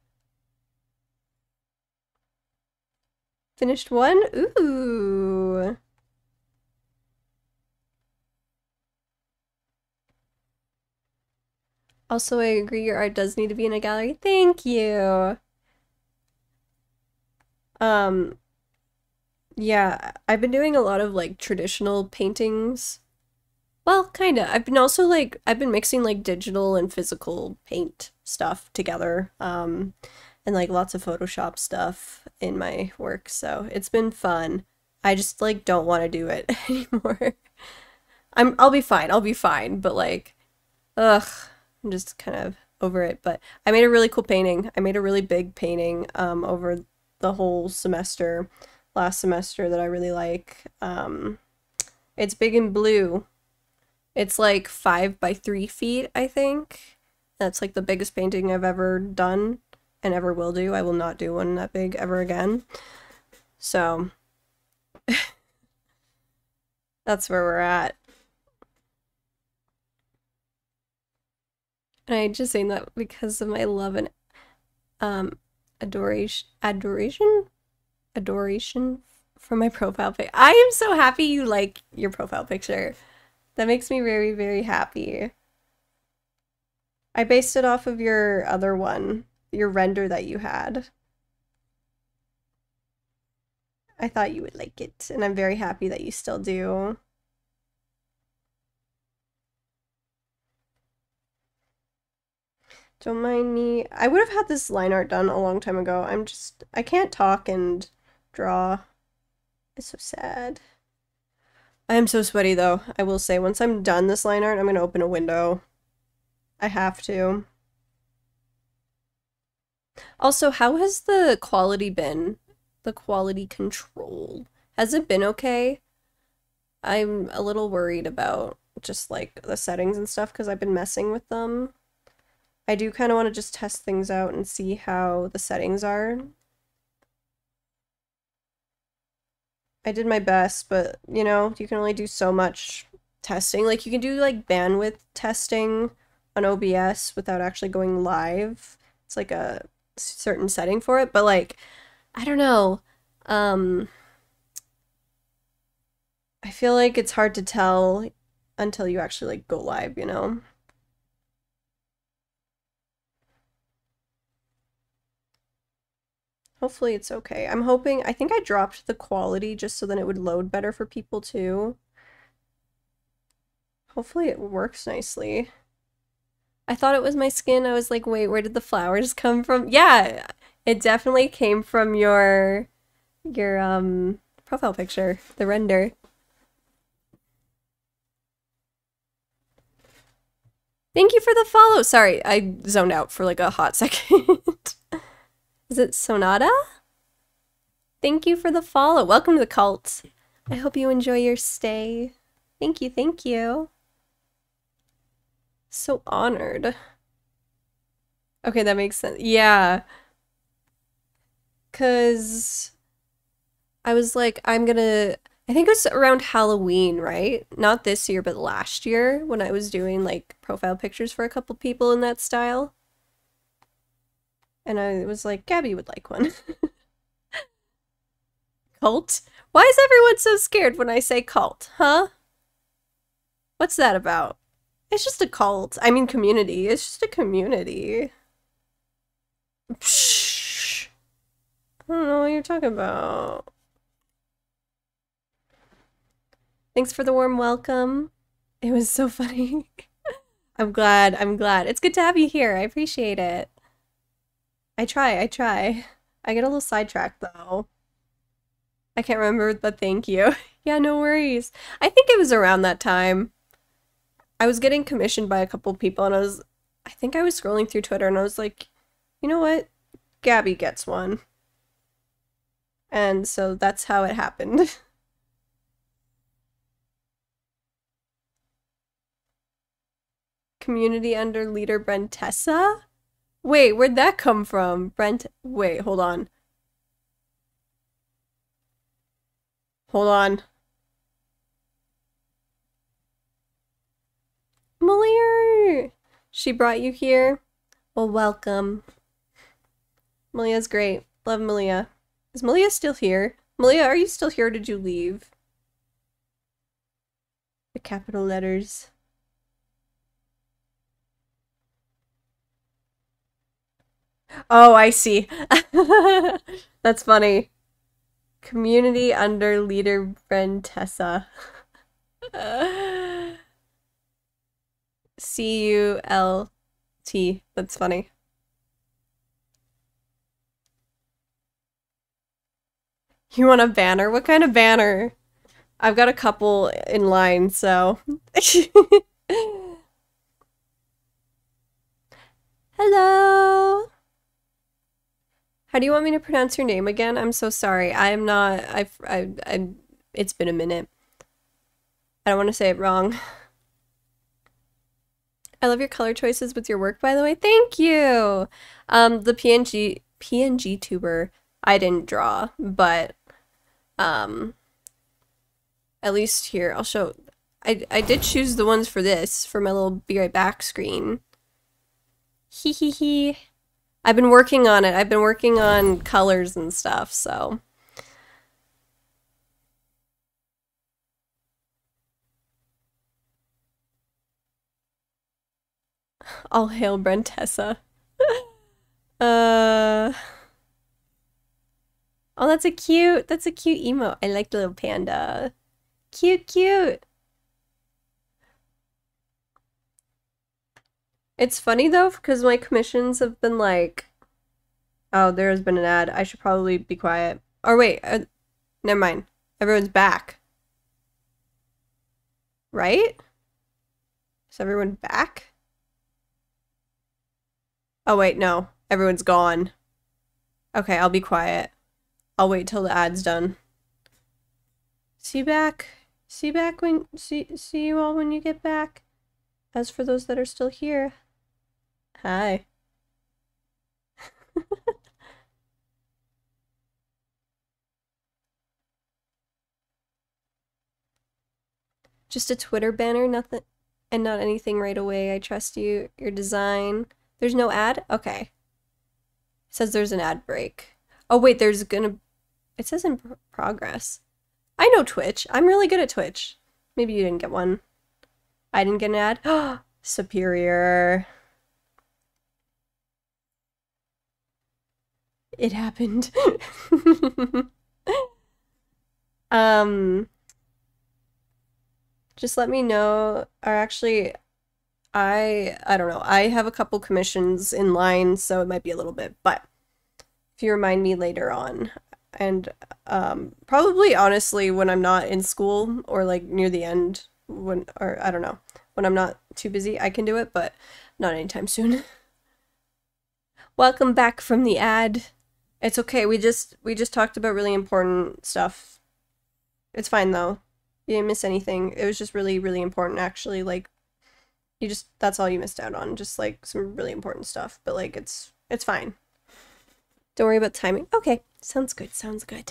Finished one? Ooh. Also, I agree your art does need to be in a gallery. Thank you. Um, yeah, I've been doing a lot of like traditional paintings. Well, kinda. I've been also like, I've been mixing like digital and physical paint stuff together. Um, and like lots of Photoshop stuff in my work, so it's been fun. I just like don't want to do it anymore. I'm I'll be fine. I'll be fine, but like ugh, I'm just kind of over it. But I made a really cool painting. I made a really big painting um over the whole semester, last semester, that I really like. Um it's big and blue. It's like five by three feet, I think. That's like the biggest painting I've ever done and ever will do. I will not do one that big ever again. So that's where we're at. And I just saying that because of my love and um adoration adoration adoration for my profile pic. I am so happy you like your profile picture. That makes me very, very happy. I based it off of your other one, your render that you had. I thought you would like it, and I'm very happy that you still do. Don't mind me. I would have had this line art done a long time ago. I'm just, I can't talk and draw. It's so sad. I am so sweaty though, I will say. Once I'm done this line art, I'm gonna open a window. I have to. Also, how has the quality been? The quality control. Has it been okay? I'm a little worried about just like the settings and stuff because I've been messing with them. I do kind of want to just test things out and see how the settings are. I did my best, but you know, you can only do so much testing. Like you can do like bandwidth testing on O B S without actually going live. It's like a certain setting for it, but like, I don't know. Um, I feel like it's hard to tell until you actually like go live, you know? Hopefully it's okay. I'm hoping, I think I dropped the quality just so then it would load better for people too. Hopefully it works nicely. I thought it was my skin. I was like, wait, where did the flowers come from? Yeah, it definitely came from your, your, um, profile picture, the render. Thank you for the follow. Sorry, I zoned out for like a hot second. Is it Sonata? Thank you for the follow. Welcome to the cult. I hope you enjoy your stay. Thank you, thank you. So honored. Okay, that makes sense. Yeah. Cause I was like, I'm gonna, I think it was around Halloween, right? Not this year, but last year when I was doing like profile pictures for a couple people in that style. And I was like, Gabby would like one. Cult? Why is everyone so scared when I say cult, huh? What's that about? It's just a cult. I mean, community. It's just a community. Psh. I don't know what you're talking about. Thanks for the warm welcome. It was so funny. I'm glad. I'm glad. It's good to have you here. I appreciate it. I try. I try. I get a little sidetracked though. I can't remember, but thank you. Yeah, no worries. I think it was around that time. I was getting commissioned by a couple people and I was, I think I was scrolling through Twitter and I was like, you know what? Gabby gets one. And so that's how it happened. Community under leader Brenessa? Wait, where'd that come from? Brent, wait, hold on. Hold on. Malia! She brought you here? Well, welcome. Malia's great. Love Malia. Is Malia still here? Malia, are you still here or did you leave? The capital letters. Oh, I see. That's funny. Community under leader Brenessa. C U L T. That's funny. You want a banner? What kind of banner? I've got a couple in line, so. Hello! How do you want me to pronounce your name again? I'm so sorry. I am not. I've. I. I. It's been a minute. I don't want to say it wrong. I love your color choices with your work, by the way. Thank you! Um, the P N G P N G tuber I didn't draw, but um at least here, I'll show I I did choose the ones for this, for my little be right back screen. Hee hee hee. I've been working on it. I've been working on colors and stuff, so. All hail Brenessa. uh Oh, that's a cute, that's a cute emote. I like the little panda. Cute, cute. It's funny though, because my commissions have been like, oh, there has been an ad. I should probably be quiet. Or wait, uh, never mind. Everyone's back. Right? Is everyone back? Oh wait, no. Everyone's gone. Okay, I'll be quiet. I'll wait till the ad's done. See you back. See you back when see see you all when you get back. As for those that are still here, hi. Just a Twitter banner, nothing, and not anything right away. I trust you. Your design. There's no ad? Okay. It says there's an ad break. Oh wait, there's gonna, it says in pro progress. I know Twitch. I'm really good at Twitch. Maybe you didn't get one. I didn't get an ad. Superior. It happened. um, just let me know. Or actually, I I don't know. I have a couple commissions in line, so it might be a little bit. But if you remind me later on, and um, probably honestly when I'm not in school or like near the end, when or I don't know, when I'm not too busy, I can do it, but not anytime soon. Welcome back from the ad. It's okay. We just we just talked about really important stuff. It's fine though. You didn't miss anything. It was just really really important actually. Like you just that's all you missed out on. Just like some really important stuff. But like it's it's fine. Don't worry about timing. Okay. Sounds good. Sounds good.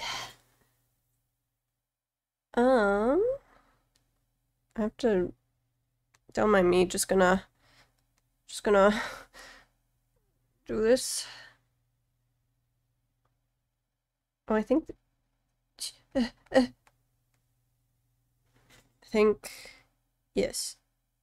Um I have to don't mind me, just gonna just gonna do this. Oh, I think uh, uh, I think Yes.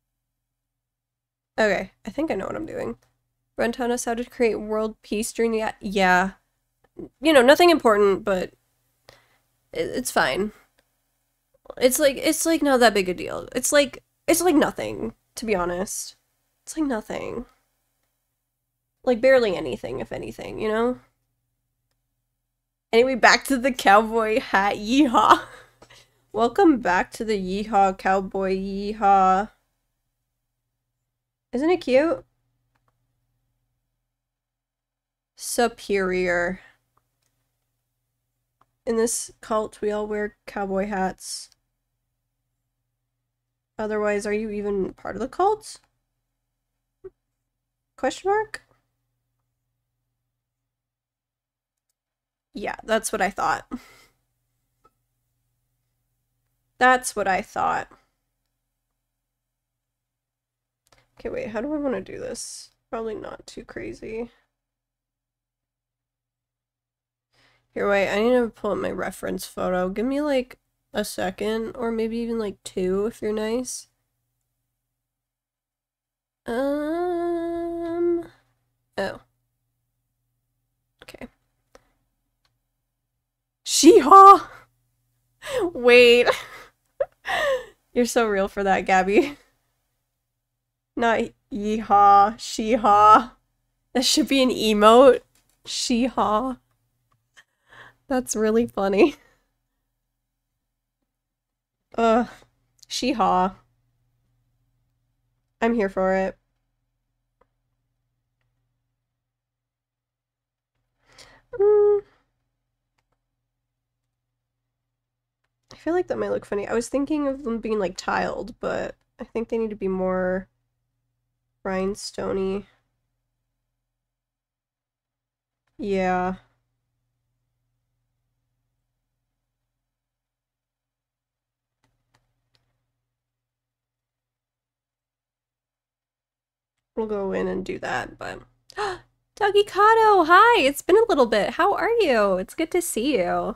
Okay, I think I know what I'm doing. Bren taught us how to create world peace during the... Yeah. You know, nothing important, but it's fine. It's like, it's like not that big a deal. It's like, it's like nothing, to be honest. It's like nothing. Like barely anything, if anything, you know? Anyway, back to the cowboy hat. Yeehaw. Welcome back to the yeehaw, cowboy yeehaw. Isn't it cute? Superior. In this cult, we all wear cowboy hats. Otherwise, are you even part of the cult? Question mark? Yeah, that's what I thought. That's what I thought. Okay, wait, how do I want to do this? Probably not too crazy. Here, wait, I need to pull up my reference photo. Give me like a second, or maybe even like two if you're nice. Um, oh. Okay. Sheehaw! Wait. You're so real for that, Gabby. Not yeehaw, sheehaw. That should be an emote. Sheehaw. That's really funny. Ugh. Sheehaw. I'm here for it. Mm. I feel like that might look funny. I was thinking of them being like tiled, but I think they need to be more rhinestone-y. Yeah. We'll go in and do that, but... Dougie Kato, hi! It's been a little bit. How are you? It's good to see you.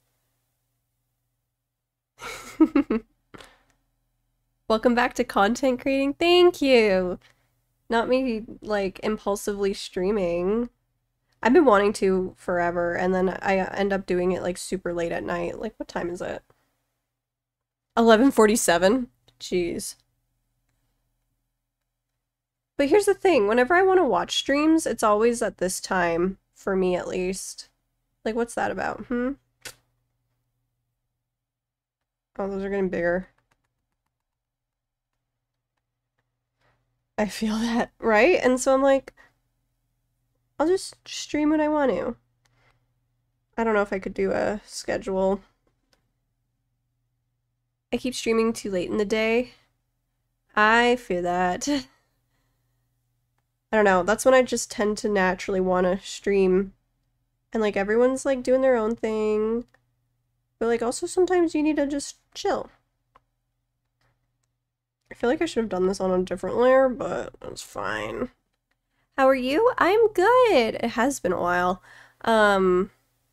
Welcome back to content creating. Thank you! Not me, like, impulsively streaming. I've been wanting to forever, and then I end up doing it, like, super late at night. Like, what time is it? eleven forty-seven? Jeez. But here's the thing, whenever I want to watch streams, it's always at this time, for me at least. Like, what's that about, hmm? Oh, those are getting bigger. I feel that, right? And so I'm like, I'll just stream when I want to. I don't know if I could do a schedule. I keep streaming too late in the day. I feel that. I don't know, that's when I just tend to naturally want to stream. And like everyone's like doing their own thing. But like also sometimes you need to just chill. I feel like I should have done this on a different layer, but it's fine. How are you? I'm good. It has been a while. Um.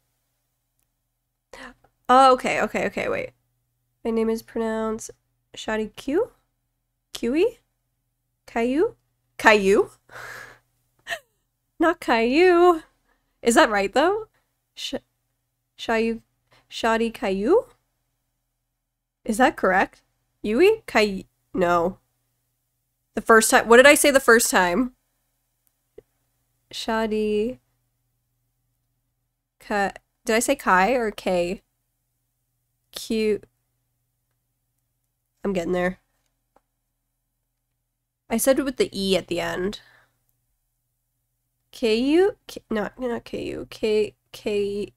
Oh, okay, okay, okay, wait. My name is pronounced Shadi Q? Kiwi? Caillou? Caillou? Not Caillou. Is that right though? Sh Shayu Shadi Caillou? Is that correct? Yui? Kai No. The first time. What did I say the first time? Shadi Ka Did I say Kai or K? Q I'm getting there. I said it with the E at the end. K-U? K not, not K-U. K, K,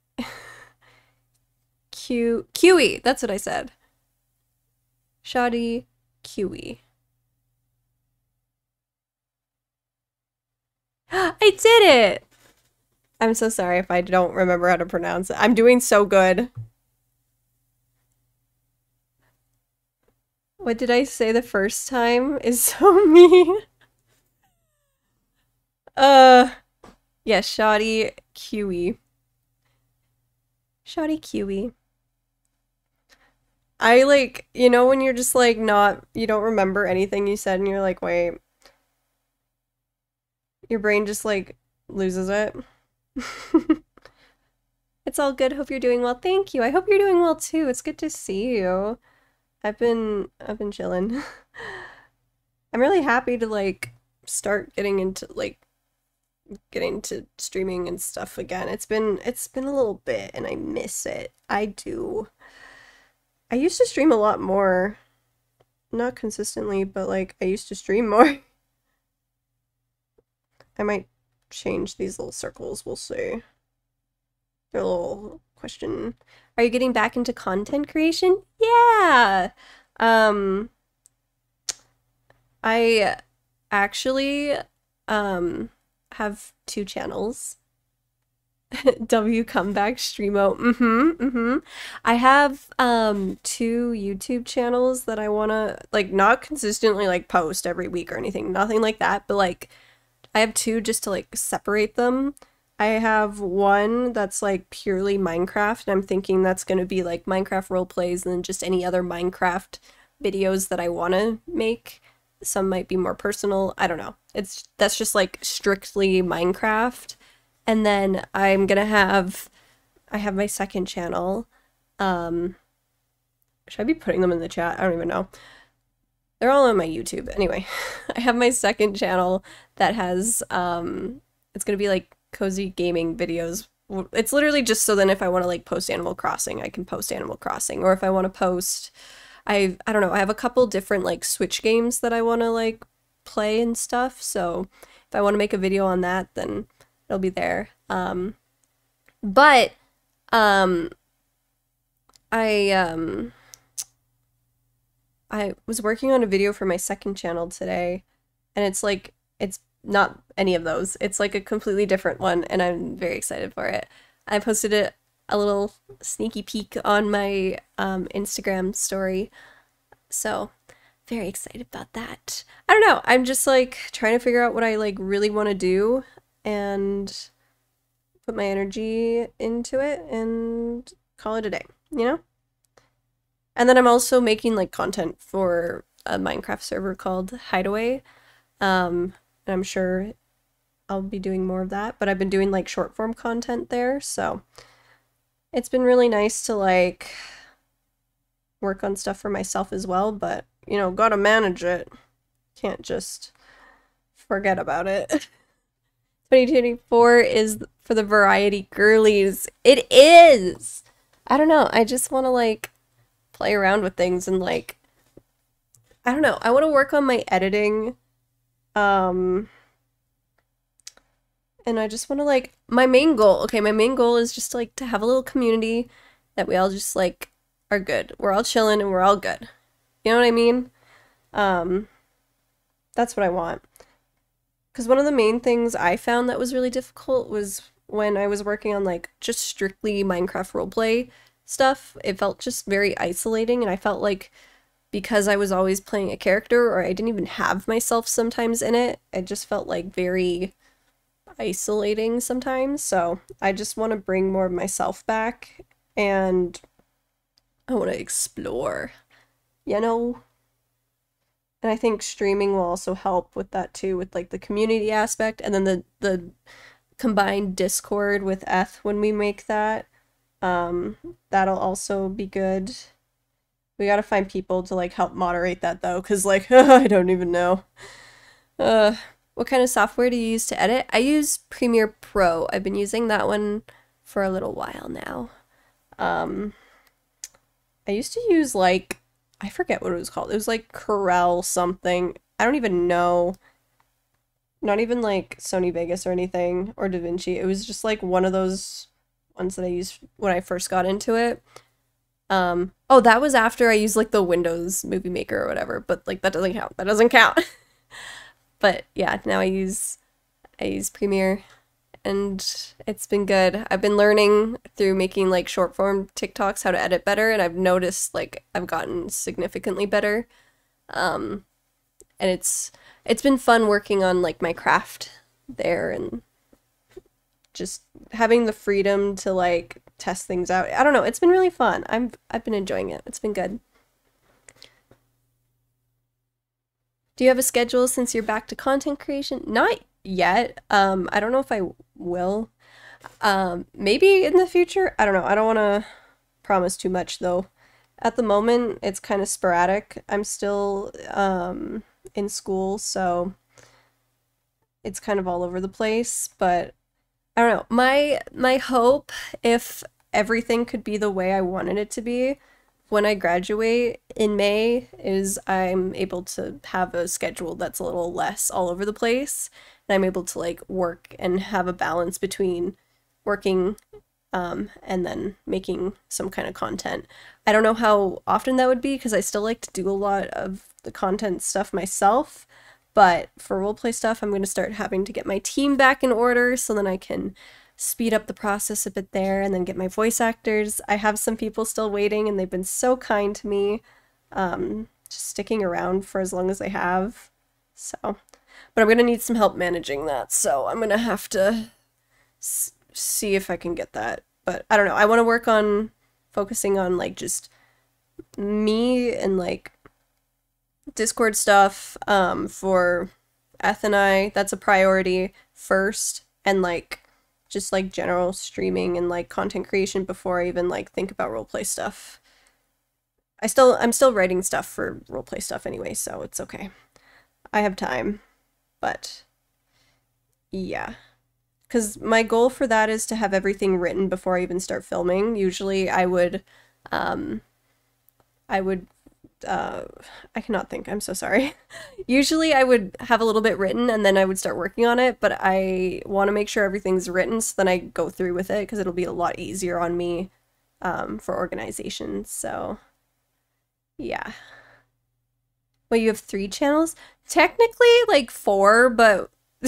Q, Q-E. That's what I said. Shadi Q-E. I did it! I'm so sorry if I don't remember how to pronounce it. I'm doing so good. What did I say the first time is so mean. Uh, yeah, Shoddy Q E. Shoddy Q E. I like, you know, when you're just like not, you don't remember anything you said and you're like, wait, your brain just like loses it. It's all good. Hope you're doing well. Thank you. I hope you're doing well too. It's good to see you. I've been I've been chilling. I'm really happy to like start getting into like getting to streaming and stuff again. It's been it's been a little bit and I miss it. I do. I used to stream a lot more. Not consistently, but like I used to stream more. I might change these little circles, we'll see. Their little question. Are you getting back into content creation? Yeah. Um I actually um have two channels. W comeback streamo. Mm-hmm. Mm-hmm. I have um two YouTube channels that I wanna like not consistently like post every week or anything. Nothing like that, but like I have two just to like separate them. I have one that's like purely Minecraft, and I'm thinking that's gonna be like Minecraft roleplays and then just any other Minecraft videos that I wanna make. Some might be more personal. I don't know. It's that's just like strictly Minecraft. And then I'm gonna have I have my second channel. Um should I be putting them in the chat? I don't even know. They're all on my YouTube. Anyway, I have my second channel that has um it's gonna be like cozy gaming videos. It's literally just so then if I want to like post Animal Crossing, I can post Animal Crossing. Or if I want to post I I don't know, I have a couple different like Switch games that I want to like play and stuff. So if I want to make a video on that, then it'll be there. Um, but um, I um, I was working on a video for my second channel today, and it's like it's not any of those. It's like a completely different one, and I'm very excited for it. I posted it a little sneaky peek on my um, Instagram story, so very excited about that. I don't know. I'm just like trying to figure out what I like really want to do and put my energy into it and call it a day, you know? And then I'm also making like content for a Minecraft server called Hideaway. Um, and I'm sure I'll be doing more of that, but I've been doing like short form content there, so it's been really nice to like work on stuff for myself as well, but you know, gotta manage it. Can't just forget about it. twenty twenty-four is for the variety girlies. It is! I don't know, I just want to like play around with things and like, I don't know, I want to work on my editing. Um, and I just want to like, my main goal, okay, my main goal is just like to have a little community that we all just like are good. We're all chilling and we're all good. You know what I mean? Um, that's what I want. Because one of the main things I found that was really difficult was when I was working on like just strictly Minecraft roleplay stuff. It felt just very isolating, and I felt like because I was always playing a character, or I didn't even have myself sometimes in it, it just felt like very isolating sometimes. So I just want to bring more of myself back, and I want to explore, you know? And I think streaming will also help with that too, with like the community aspect, and then the the combined Discord with Eth when we make that. Um, that'll also be good. We gotta find people to like help moderate that though, because like I don't even know. Uh, what kind of software do you use to edit? I use Premiere Pro. I've been using that one for a little while now. Um, I used to use like, I forget what it was called. It was like Corel something. I don't even know. Not even like Sony Vegas or anything, or DaVinci. It was just like one of those ones that I used when I first got into it. Um, oh, that was after I used like the Windows Movie Maker or whatever, but like that doesn't count. That doesn't count. But yeah, now I use I use Premiere, and it's been good. I've been learning through making like short form TikToks how to edit better, and I've noticed like I've gotten significantly better. Um, and it's it's been fun working on like my craft there, and just having the freedom to like test things out. I don't know, it's been really fun. I'm I've been enjoying it. It's been good. Do you have a schedule since you're back to content creation? Not yet. Um, I don't know if I will. Um, maybe in the future. I don't know. I don't want to promise too much though. At the moment, it's kind of sporadic. I'm still um, in school, so it's kind of all over the place, but I don't know. My my hope, if everything could be the way I wanted it to be when I graduate in May, is I'm able to have a schedule that's a little less all over the place, and I'm able to like work and have a balance between working um, and then making some kind of content. I don't know how often that would be because I still like to do a lot of the content stuff myself. But for roleplay stuff, I'm going to start having to get my team back in order so then I can speed up the process a bit there and then get my voice actors. I have some people still waiting and they've been so kind to me, um, just sticking around for as long as they have. So, but I'm going to need some help managing that. So I'm going to have to s see if I can get that. But I don't know. I want to work on focusing on like just me and like Discord stuff um, for Eth and I. That's a priority first, and like just like general streaming and like content creation before I even like think about roleplay stuff. I still I'm still writing stuff for roleplay stuff anyway, so it's okay. I have time, but yeah. Because my goal for that is to have everything written before I even start filming. Usually I would, um, I would Uh, I cannot think. I'm so sorry. Usually I would have a little bit written and then I would start working on it, but I want to make sure everything's written so then I go through with it because it'll be a lot easier on me um, for organization. So, yeah. Well, you have three channels? Technically, like four, but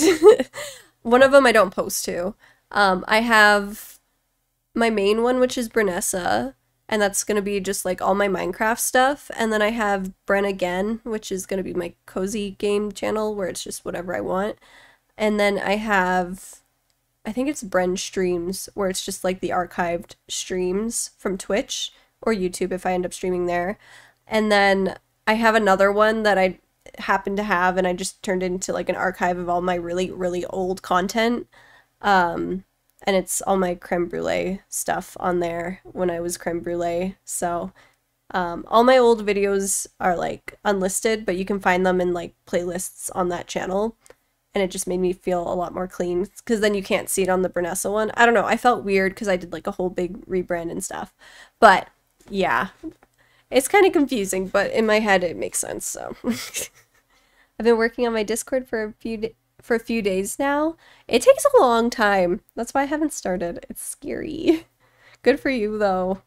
one of them I don't post to. Um, I have my main one, which is Brenessa. And that's going to be just like all my Minecraft stuff. And then I have Bren again, which is going to be my cozy game channel where it's just whatever I want. And then I have, I think it's Bren Streams, where it's just like the archived streams from Twitch or YouTube if I end up streaming there. And then I have another one that I happen to have and I just turned into like an archive of all my really, really old content. Um, And it's all my creme brulee stuff on there when I was creme brulee. So um, all my old videos are like unlisted, but you can find them in like playlists on that channel. And it just made me feel a lot more clean because then you can't see it on the Brenessa one. I don't know. I felt weird because I did like a whole big rebrand and stuff. But yeah, it's kind of confusing, but in my head it makes sense. So I've been working on my Discord for a few days. for a few days now. It takes a long time. That's why I haven't started. It's scary. Good for you though.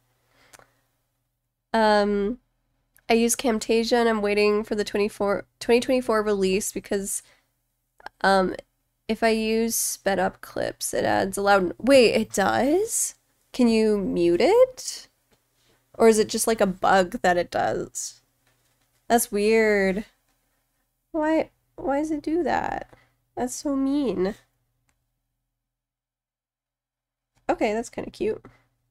Um, I use Camtasia and I'm waiting for the twenty-four, twenty twenty-four release because um, if I use sped up clips, it adds a loud... Wait, it does? Can you mute it? Or is it just like a bug that it does? That's weird. Why, why does it do that? That's so mean. Okay, that's kind of cute.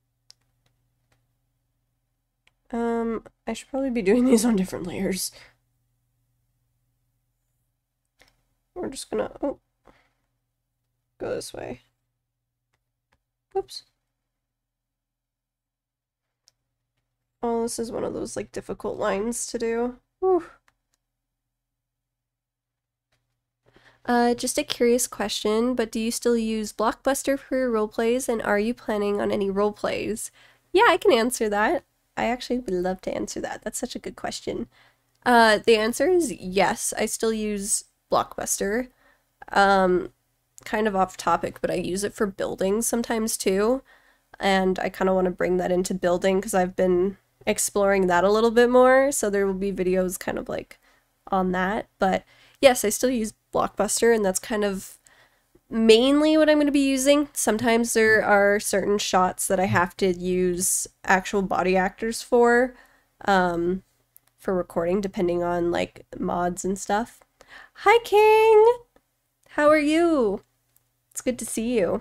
Um, I should probably be doing these on different layers. We're just gonna, oh, go this way. Whoops. Oh, this is one of those, like, difficult lines to do. Whew. Uh, just a curious question, but do you still use Blockbuster for your roleplays, and are you planning on any roleplays? Yeah, I can answer that. I actually would love to answer that. That's such a good question. Uh, the answer is yes, I still use Blockbuster. Um, kind of off topic, but I use it for building sometimes too, and I kind of want to bring that into building because I've been exploring that a little bit more, so there will be videos kind of like on that, but yes, I still use Blockbuster, and that's kind of mainly what I'm going to be using. Sometimes there are certain shots that I have to use actual body actors for, um, for recording, depending on like mods and stuff. Hi, King! How are you? It's good to see you.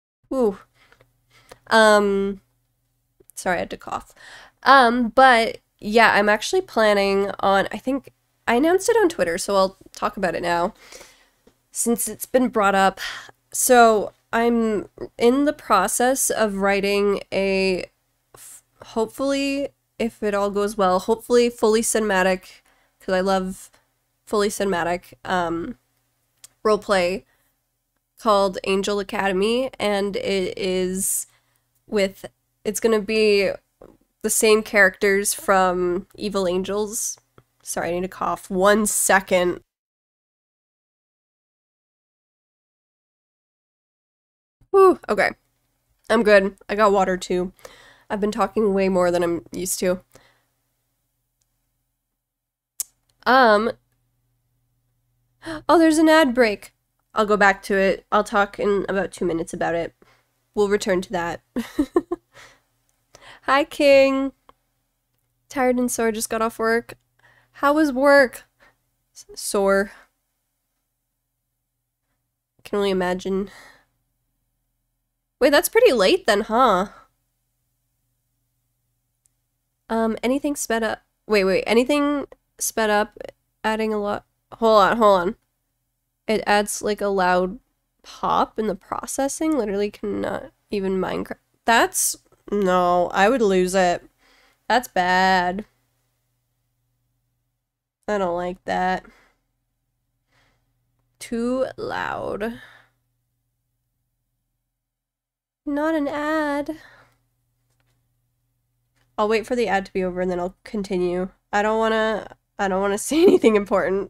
Ooh. Um, sorry, I had to cough. Um, but yeah, I'm actually planning on, I think I announced it on Twitter, so I'll talk about it now since it's been brought up. So I'm in the process of writing a, f- hopefully, if it all goes well, hopefully fully cinematic, because I love fully cinematic um, roleplay called Angel Academy, and it is with, it's gonna be the same characters from Evil Angels. Sorry, I need to cough. One second. Whew, okay. I'm good. I got water too. I've been talking way more than I'm used to. Um, oh, there's an ad break. I'll go back to it. I'll talk in about two minutes about it. We'll return to that. Hi, King. Tired and sore, just got off work. How was work? Sore. Can only imagine. Wait, that's pretty late then, huh? Um, anything sped up? Wait, wait, anything sped up, adding a lot. Hold on, hold on. It adds like a loud pop in the processing. Literally cannot even Minecraft. That's, no, I would lose it. That's bad. I don't like that. Too loud. Not an ad. I'll wait for the ad to be over and then I'll continue. I don't wanna, I don't wanna say anything important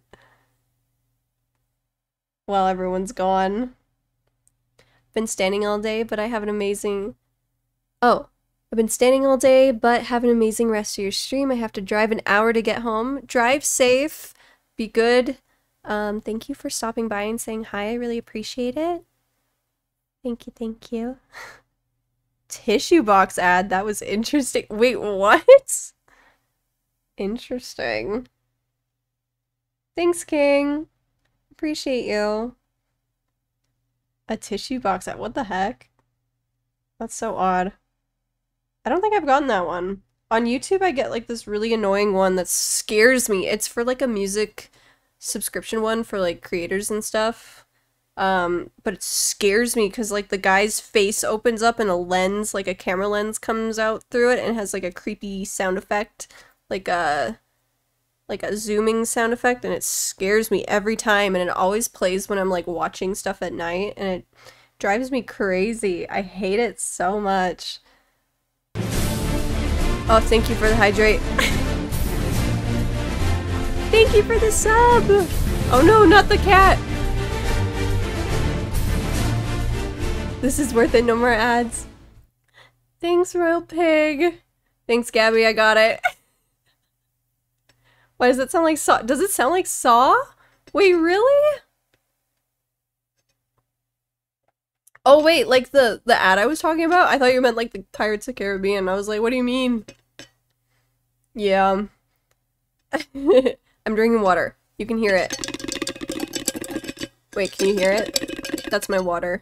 while everyone's gone. Been standing all day, but I have an amazing, oh, I've been standing all day, but have an amazing rest of your stream. I have to drive an hour to get home. Drive safe, be good. Um, thank you for stopping by and saying hi. I really appreciate it. Thank you, thank you. Tissue box ad, that was interesting. Wait, what? Interesting. Thanks, King. Appreciate you. A tissue box ad, what the heck? That's so odd. I don't think I've gotten that one. On YouTube, I get like this really annoying one that scares me. It's for like a music subscription one for like creators and stuff. Um, but it scares me because like the guy's face opens up and a lens, like a camera lens comes out through it and has like a creepy sound effect, like a like a zooming sound effect, and it scares me every time, and it always plays when I'm like watching stuff at night, and it drives me crazy. I hate it so much. Oh, thank you for the hydrate. Thank you for the sub! Oh no, not the cat! This is worth it, no more ads. Thanks, Royal Pig. Thanks, Gabby, I got it. Why does it sound like Saw? Does it sound like Saw? Wait, really? Oh wait, like the, the ad I was talking about? I thought you meant like the Pirates of the Caribbean. I was like, what do you mean? Yeah. I'm drinking water. You can hear it. Wait, can you hear it? That's my water.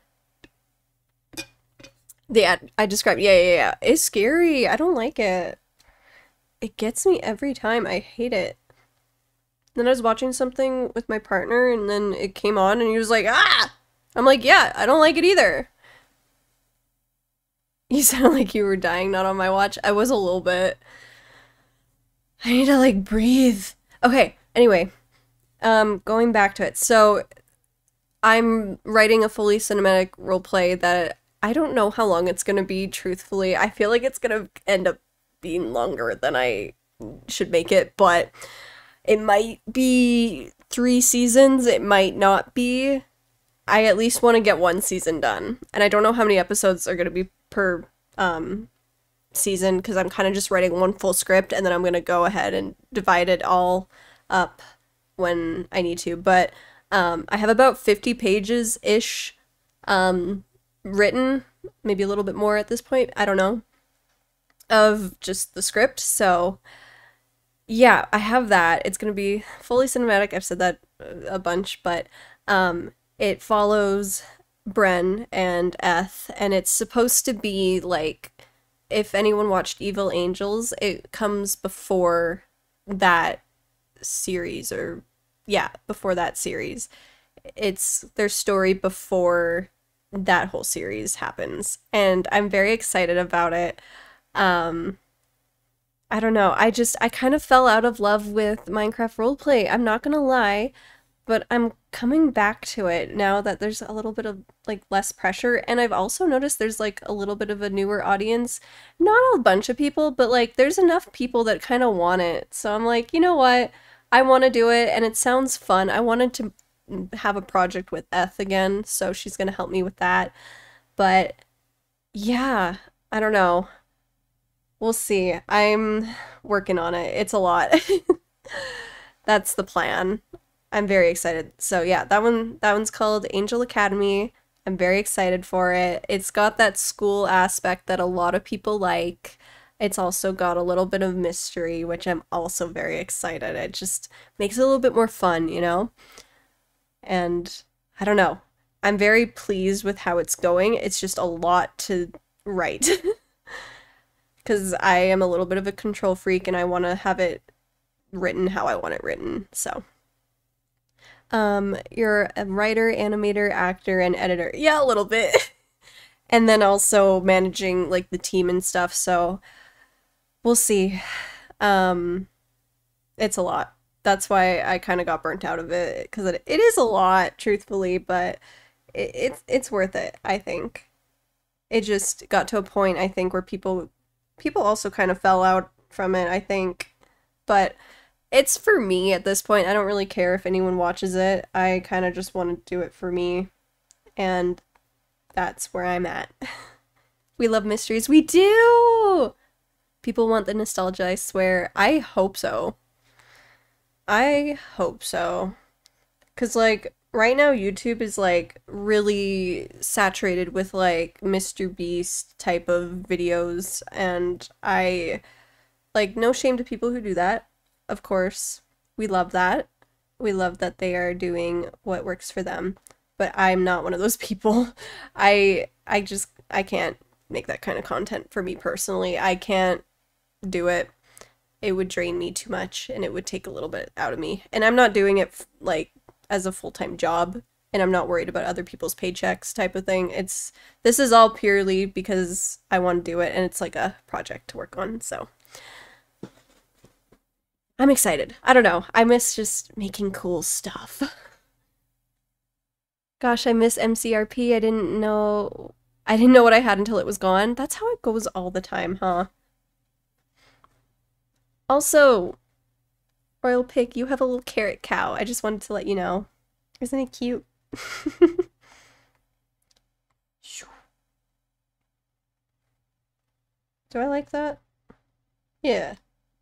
The ad I described, yeah, yeah, yeah. It's scary. I don't like it. It gets me every time. I hate it. Then I was watching something with my partner, and then it came on, and he was like, ah! I'm like, yeah, I don't like it either. You sound like you were dying, not on my watch. I was a little bit. I need to, like, breathe. Okay, anyway. Um, going back to it. So, I'm writing a fully cinematic roleplay that I don't know how long it's gonna be, truthfully. I feel like it's gonna end up being longer than I should make it, but it might be three seasons, it might not be. I at least want to get one season done, and I don't know how many episodes are gonna be per um, season, because I'm kind of just writing one full script, and then I'm gonna go ahead and divide it all up when I need to, but um, I have about fifty pages-ish um, written, maybe a little bit more at this point, I don't know, of just the script, so yeah, I have that. It's gonna be fully cinematic. I've said that a bunch, but um, it follows Bren and Eth, and it's supposed to be like if anyone watched Evil Angels, it comes before that series, or yeah, before that series. It's their story before that whole series happens, and I'm very excited about it. Um, I don't know. I just I kind of fell out of love with Minecraft roleplay. I'm not gonna lie, but I'm coming back to it now that there's a little bit of like less pressure, and I've also noticed there's like a little bit of a newer audience. Not a bunch of people, but like there's enough people that kind of want it. So I'm like, you know what? I want to do it and it sounds fun. I wanted to have a project with Eth again, so she's going to help me with that. But yeah, I don't know. We'll see. I'm working on it. It's a lot. That's the plan. I'm very excited. So yeah, that one that one's called Angel Academy. I'm very excited for it. It's got that school aspect that a lot of people like. It's also got a little bit of mystery, which I'm also very excited. It just makes it a little bit more fun, you know? And I don't know. I'm very pleased with how it's going. It's just a lot to write. Because I am a little bit of a control freak and I want to have it written how I want it written. So, um, you're a writer, animator, actor, and editor. Yeah, a little bit. And then also managing like the team and stuff. So we'll see. Um, it's a lot. That's why I kind of got burnt out of it, because it, it is a lot, truthfully, but it, it's it's worth it, I think. It just got to a point, I think, where people people also kind of fell out from it, I think. But it's for me at this point. I don't really care if anyone watches it. I kind of just want to do it for me, and that's where I'm at. We love mysteries. We do! People want the nostalgia, I swear. I hope so. I hope so. Because, like, right now YouTube is, like, really saturated with, like, Mister Beast type of videos. And I, like, no shame to people who do that. Of course, we love that. We love that they are doing what works for them. But I'm not one of those people. I, I just, I can't make that kind of content for me personally. I can't do it. It would drain me too much and it would take a little bit out of me. And I'm not doing it like as a full-time job, and I'm not worried about other people's paychecks type of thing. It's this is all purely because I want to do it and it's like a project to work on. So I'm excited. I don't know. I miss just making cool stuff. Gosh, I miss M C R P. I didn't know I didn't know what I had until it was gone. That's how it goes all the time, huh? Also, Royal Pig, you have a little carrot cow. I just wanted to let you know. Isn't it cute? Do I like that? Yeah.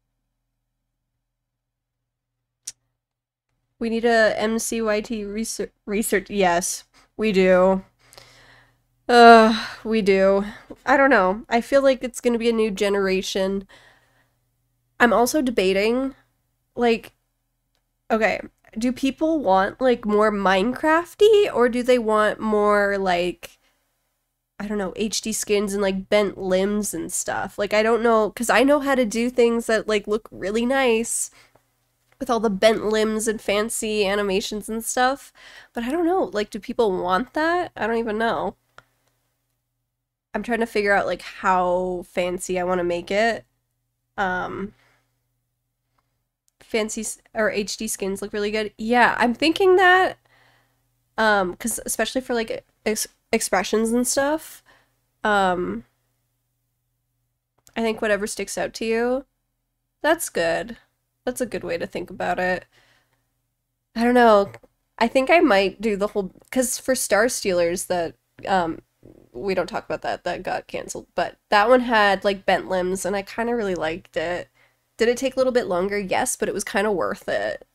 We need a M C Y T research. Research. Yes, we do. Uh, we do. I don't know. I feel like it's gonna be a new generation. I'm also debating, like, okay, do people want, like, more Minecrafty, or do they want more, like, I don't know, H D skins and, like, bent limbs and stuff? Like, I don't know, because I know how to do things that, like, look really nice with all the bent limbs and fancy animations and stuff, but I don't know, like, do people want that? I don't even know. I'm trying to figure out, like, how fancy I want to make it. Um... Fancy or H D skins look really good. Yeah, I'm thinking that, um, because especially for like ex expressions and stuff, um, I think whatever sticks out to you, that's good. That's a good way to think about it. I don't know. I think I might do the whole, because for Star Stealers that, um, we don't talk about that, that got canceled, but that one had like bent limbs and I kind of really liked it. Did it take a little bit longer? Yes, but it was kind of worth it.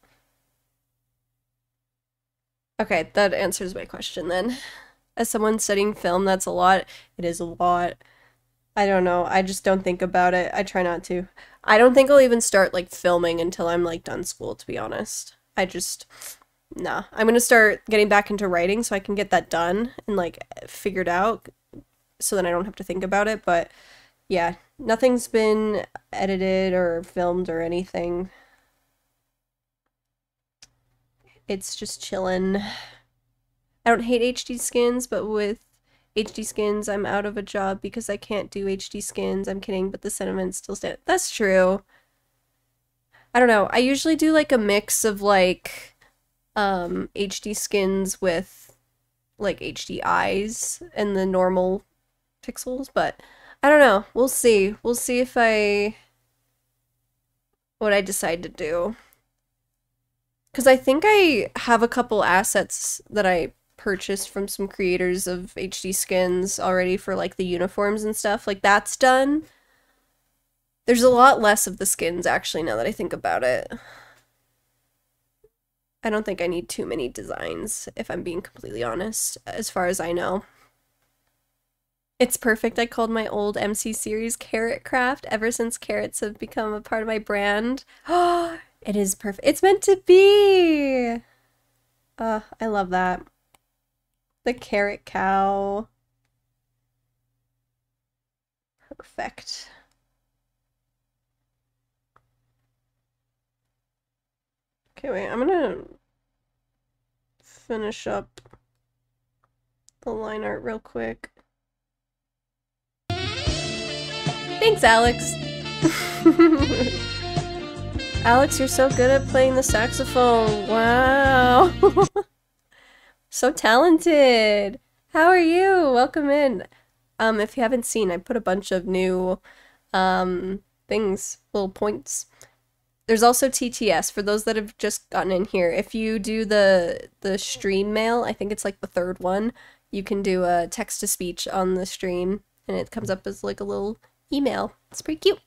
Okay, that answers my question then. As someone studying film, that's a lot. It is a lot. I don't know. I just don't think about it. I try not to. I don't think I'll even start like filming until I'm like done school, to be honest. I just, nah. I'm gonna start getting back into writing so I can get that done and like figured out so then I don't have to think about it, but yeah, nothing's been edited or filmed or anything. It's just chillin'. I don't hate H D skins, but with H D skins, I'm out of a job because I can't do H D skins. I'm kidding, but the sentiment still stands. That's true. I don't know. I usually do like a mix of like um H D skins with like H D eyes and the normal pixels, but I don't know. We'll see. We'll see if I what I decide to do. Because I think I have a couple assets that I purchased from some creators of H D skins already for like the uniforms and stuff. Like that's done. There's a lot less of the skins actually now that I think about it. I don't think I need too many designs, if I'm being completely honest, as far as I know. It's perfect. I called my old M C series Carrot Craft ever since carrots have become a part of my brand. Oh, it is perfect. It's meant to be! Uh, I love that. The carrot cow. Perfect. Okay, wait, I'm gonna finish up the line art real quick. Thanks, Alex! Alex, you're so good at playing the saxophone. Wow! So talented! How are you? Welcome in. Um, if you haven't seen, I put a bunch of new, um, things, little points. There's also T T S for those that have just gotten in here. If you do the the stream mail, I think it's like the third one, you can do a text to speech on the stream and it comes up as like a little email. It's pretty cute.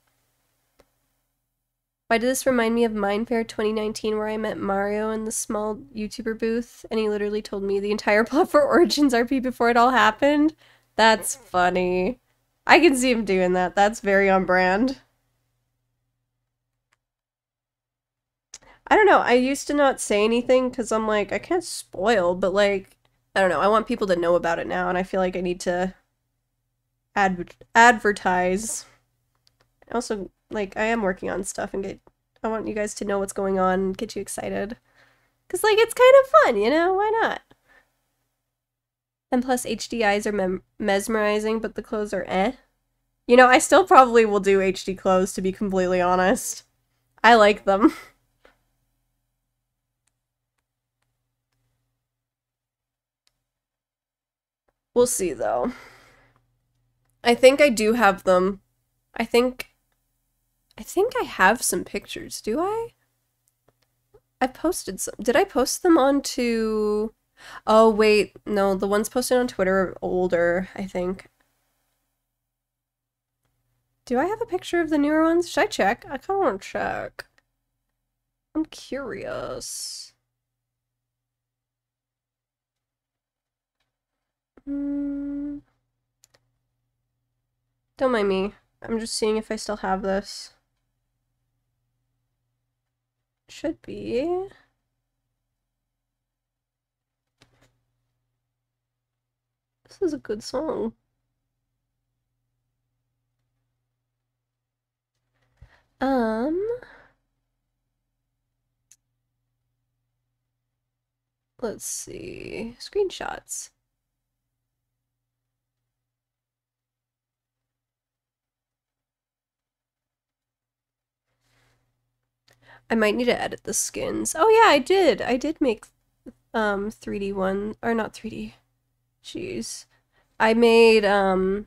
Why did this remind me of Mindfair twenty nineteen where I met Mario in the small YouTuber booth and he literally told me the entire plot for Origins R P before it all happened? That's funny. I can see him doing that. That's very on brand. I don't know, I used to not say anything because I'm like, I can't spoil, but like, I don't know, I want people to know about it now, and I feel like I need to adver advertise. Also, like, I am working on stuff and get, I want you guys to know what's going on and get you excited. Because, like, it's kind of fun, you know? Why not? And plus, H D eyes are mem mesmerizing, but the clothes are eh. You know, I still probably will do H D clothes, to be completely honest. I like them. We'll see, though. I think I do have them. I think... I think I have some pictures. Do I? I posted some. Did I post them onto... Oh, wait. No, the ones posted on Twitter are older, I think. Do I have a picture of the newer ones? Should I check? I kind of want to check. I'm curious. Hmm. Don't mind me. I'm just seeing if I still have this. Should be. This is a good song. Um. Let's see. Screenshots. I might need to edit the skins. Oh yeah, I did. I did make um three D one, or not three D. Jeez. I made um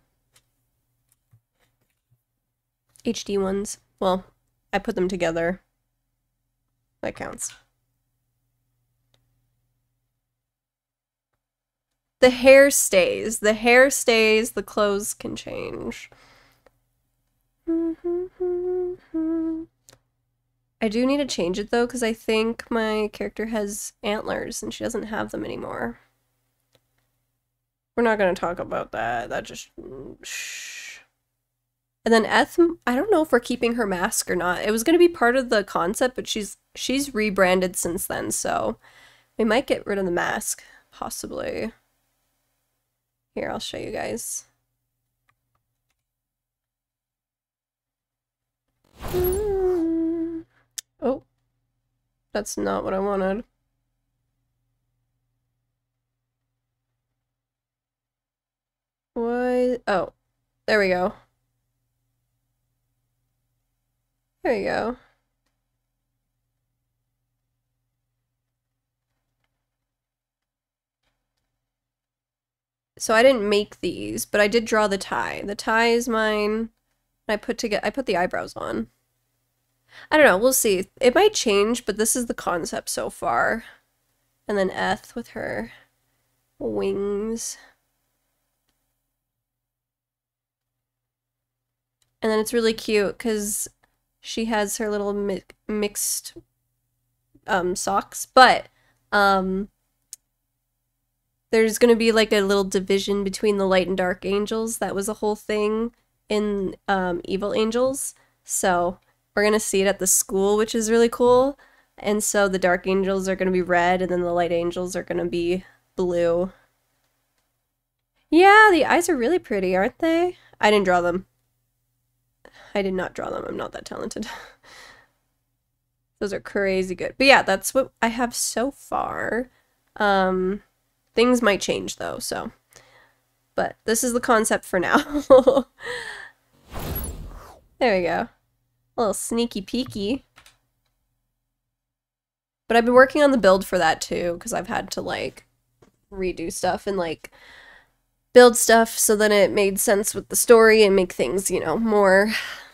H D ones. Well, I put them together. That counts. The hair stays. The hair stays. The clothes can change. I do need to change it though, because I think my character has antlers and she doesn't have them anymore. We're not going to talk about that. That just... Shh. And then Eth, I don't know if we're keeping her mask or not. It was going to be part of the concept, but she's she's rebranded since then, so we might get rid of the mask, possibly. Here, I'll show you guys. Mm. Oh, that's not what I wanted. What? Oh, there we go. There you go. So I didn't make these, but I did draw the tie. The tie is mine. I put to get I put the eyebrows on. I don't know, we'll see. It might change, but this is the concept so far. And then Eth with her wings. And then it's really cute because she has her little mi mixed um, socks, but um, there's gonna be like a little division between the light and dark angels. That was a whole thing in um, Evil Angels. So we're gonna see it at the school, which is really cool. And so the dark angels are gonna be red, and then the light angels are gonna be blue. Yeah, the eyes are really pretty, aren't they? I didn't draw them. I did not draw them. I'm not that talented. Those are crazy good. But yeah, that's what I have so far. Um, things might change though, so. But this is the concept for now. There we go. A little sneaky peeky. But I've been working on the build for that too, because I've had to like redo stuff and like build stuff so that it made sense with the story and make things, you know, more,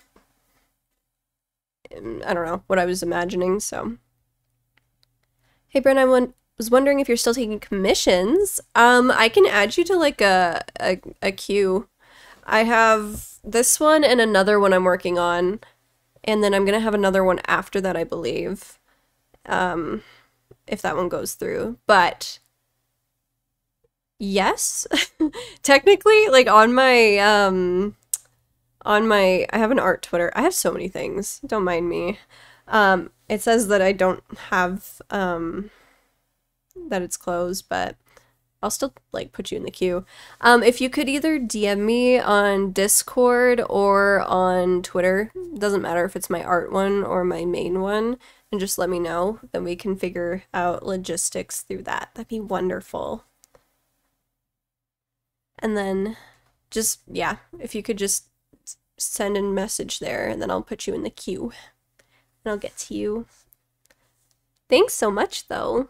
I don't know, what I was imagining, so. Hey, Bren, I was wondering if you're still taking commissions. Um, I can add you to, like, a, a, a queue. I have this one and another one I'm working on, and then I'm gonna have another one after that, I believe, um, if that one goes through, but yes. Technically, like, on my, um, on my, I have an art Twitter. I have so many things. Don't mind me. Um, it says that I don't have, um, that it's closed, but I'll still, like, put you in the queue. Um, if you could either D M me on Discord or on Twitter, doesn't matter if it's my art one or my main one, and just let me know, then we can figure out logistics through that. That'd be wonderful. And then just, yeah, if you could just send a message there, and then I'll put you in the queue. And I'll get to you. Thanks so much, though.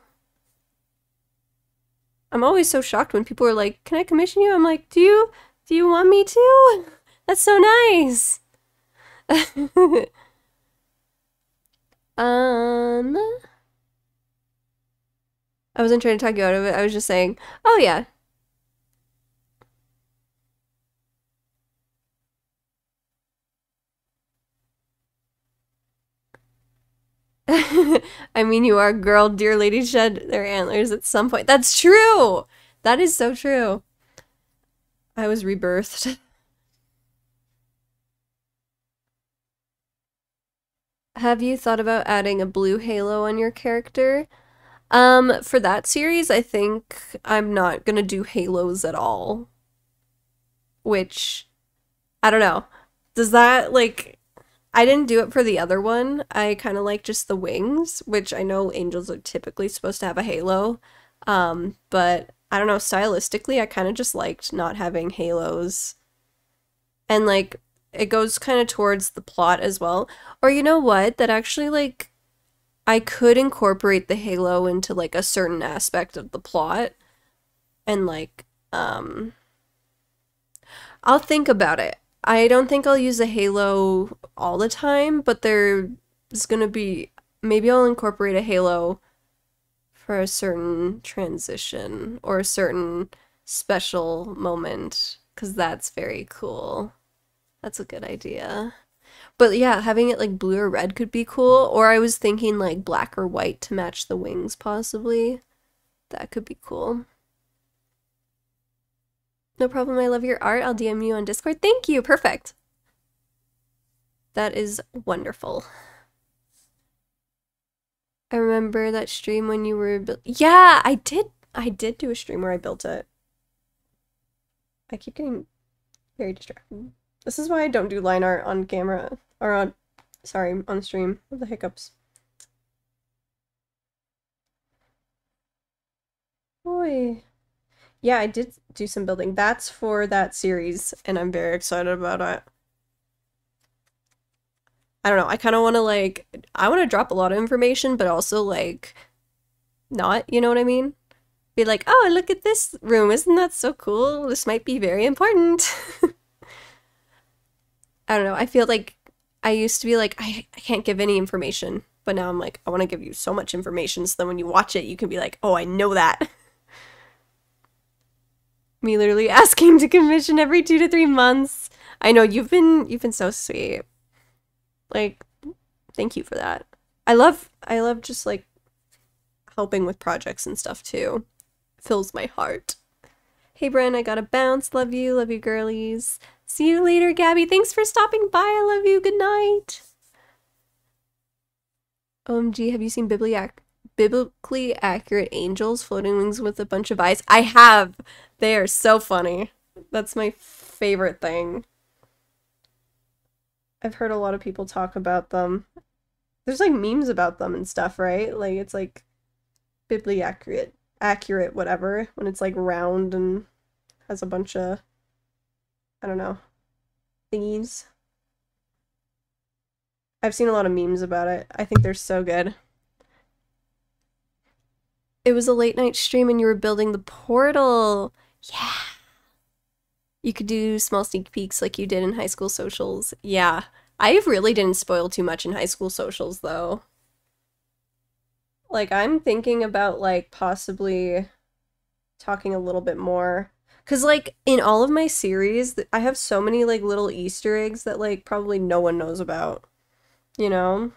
I'm always so shocked when people are like, can I commission you? I'm like, do you, do you want me to? That's so nice. um, I wasn't trying to talk you out of it. I was just saying, oh yeah. I mean, you are, girl. Dear ladies shed their antlers at some point. That's true! That is so true. I was rebirthed. Have you thought about adding a blue halo on your character? Um, for that series, I think I'm not gonna do halos at all. Which, I don't know. Does that, like... I didn't do it for the other one. I kind of like just the wings, which I know angels are typically supposed to have a halo. Um, but I don't know, stylistically, I kind of just liked not having halos. And like, it goes kind of towards the plot as well. Or you know what? That actually, like, I could incorporate the halo into like a certain aspect of the plot. And like, um, I'll think about it. I don't think I'll use a halo all the time, but there's gonna be, maybe I'll incorporate a halo for a certain transition or a certain special moment, because that's very cool. That's a good idea. But yeah, having it like blue or red could be cool, or I was thinking like black or white to match the wings possibly. That could be cool. No problem, I love your art. I'll D M you on Discord. Thank you, perfect. That is wonderful. I remember that stream when you were built. Yeah, I did. I did do a stream where I built it. I keep getting very distracted. This is why I don't do line art on camera or on Sorry, on stream with the hiccups. Boy. Yeah, I did do some building. That's for that series, and I'm very excited about it. I don't know. I kind of want to like, I want to drop a lot of information, but also like not, you know what I mean? Be like, oh, look at this room. Isn't that so cool? This might be very important. I don't know. I feel like I used to be like, I, I can't give any information, but now I'm like, I want to give you so much information so then when you watch it, you can be like, oh, I know that. Me literally asking to commission every two to three months. I know you've been you've been so sweet. Like, thank you for that. I love I love just like helping with projects and stuff too. Fills my heart. Hey Bren, I gotta bounce. Love you, love you girlies. See you later, Gabby. Thanks for stopping by. I love you. Good night. O M G, have you seen Bibliac biblically accurate angels floating wings with a bunch of eyes? I have. They are so funny. That's my favorite thing. I've heard a lot of people talk about them. There's like memes about them and stuff, right? Like it's like biblically accurate, accurate, whatever, when it's like round and has a bunch of, I don't know, thingies. I've seen a lot of memes about it. I think they're so good. It was a late night stream and you were building the portal. Yeah. You could do small sneak peeks like you did in high school socials. Yeah. I really didn't spoil too much in high school socials though. Like I'm thinking about like possibly talking a little bit more. Cause like in all of my series, I have so many like little Easter eggs that like probably no one knows about. You know?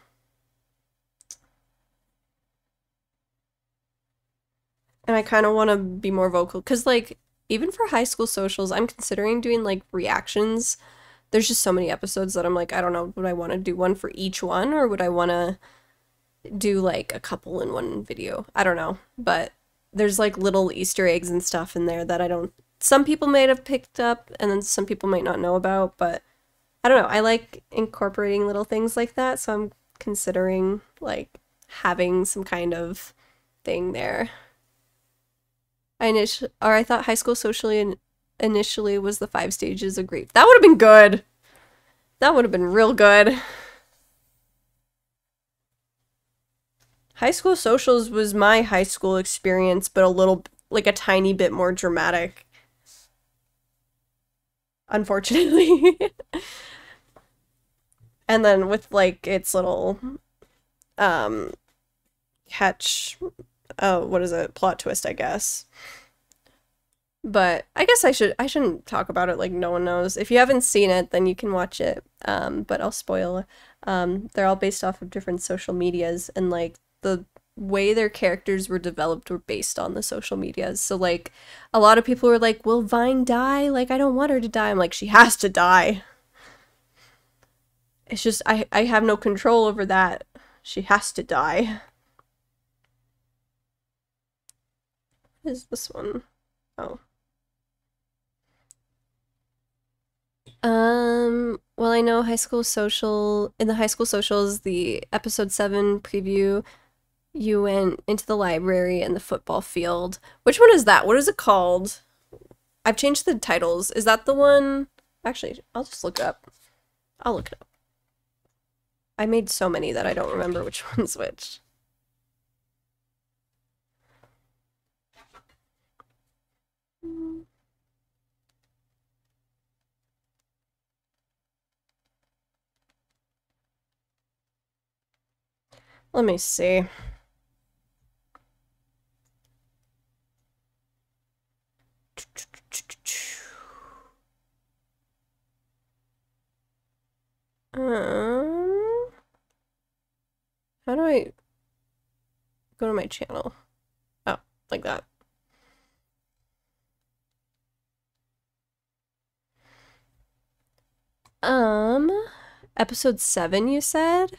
And I kind of want to be more vocal because like even for high school socials, I'm considering doing like reactions. There's just so many episodes that I'm like, I don't know, would I want to do one for each one or would I want to do like a couple in one video? I don't know, but there's like little Easter eggs and stuff in there that I don't, some people might have picked up and then some people might not know about, but I don't know. I like incorporating little things like that, so I'm considering like having some kind of thing there. I initially, or I thought high school socially in, initially was the five stages of grief. That would have been good. That would have been real good. High school socials was my high school experience, but a little, like a tiny bit more dramatic. Unfortunately. And then with like its little um catch, oh, what is it? Plot twist, I guess. But I guess I should I shouldn't talk about it like no one knows. If you haven't seen it, then you can watch it. Um, but I'll spoil. Um, they're all based off of different social medias and like the way their characters were developed were based on the social medias. So like a lot of people were like, "Will Vine die? Like I don't want her to die." I'm like, "She has to die." It's just I I have no control over that. She has to die. What is this one? Oh. Um, well, I know High School Social, in the High School Socials, the episode seven preview, you went into the library and the football field. Which one is that? What is it called? I've changed the titles. Is that the one? Actually, I'll just look it up. I'll look it up. I made so many that I don't remember which one's which. Let me see. Um, how do I go to my channel? Oh, like that. Um, episode seven, you said?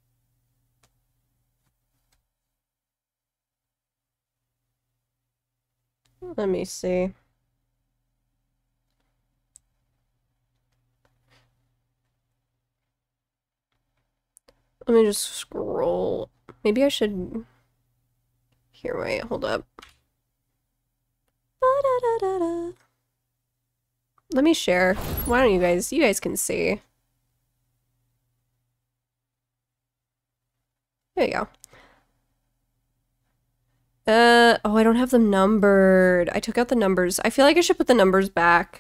Let me see. Let me just scroll. Maybe I should... Here, wait, hold up. Ba-da-da-da-da. Let me share. Why don't you guys... You guys can see. There you go. Uh, oh, I don't have them numbered. I took out the numbers. I feel like I should put the numbers back.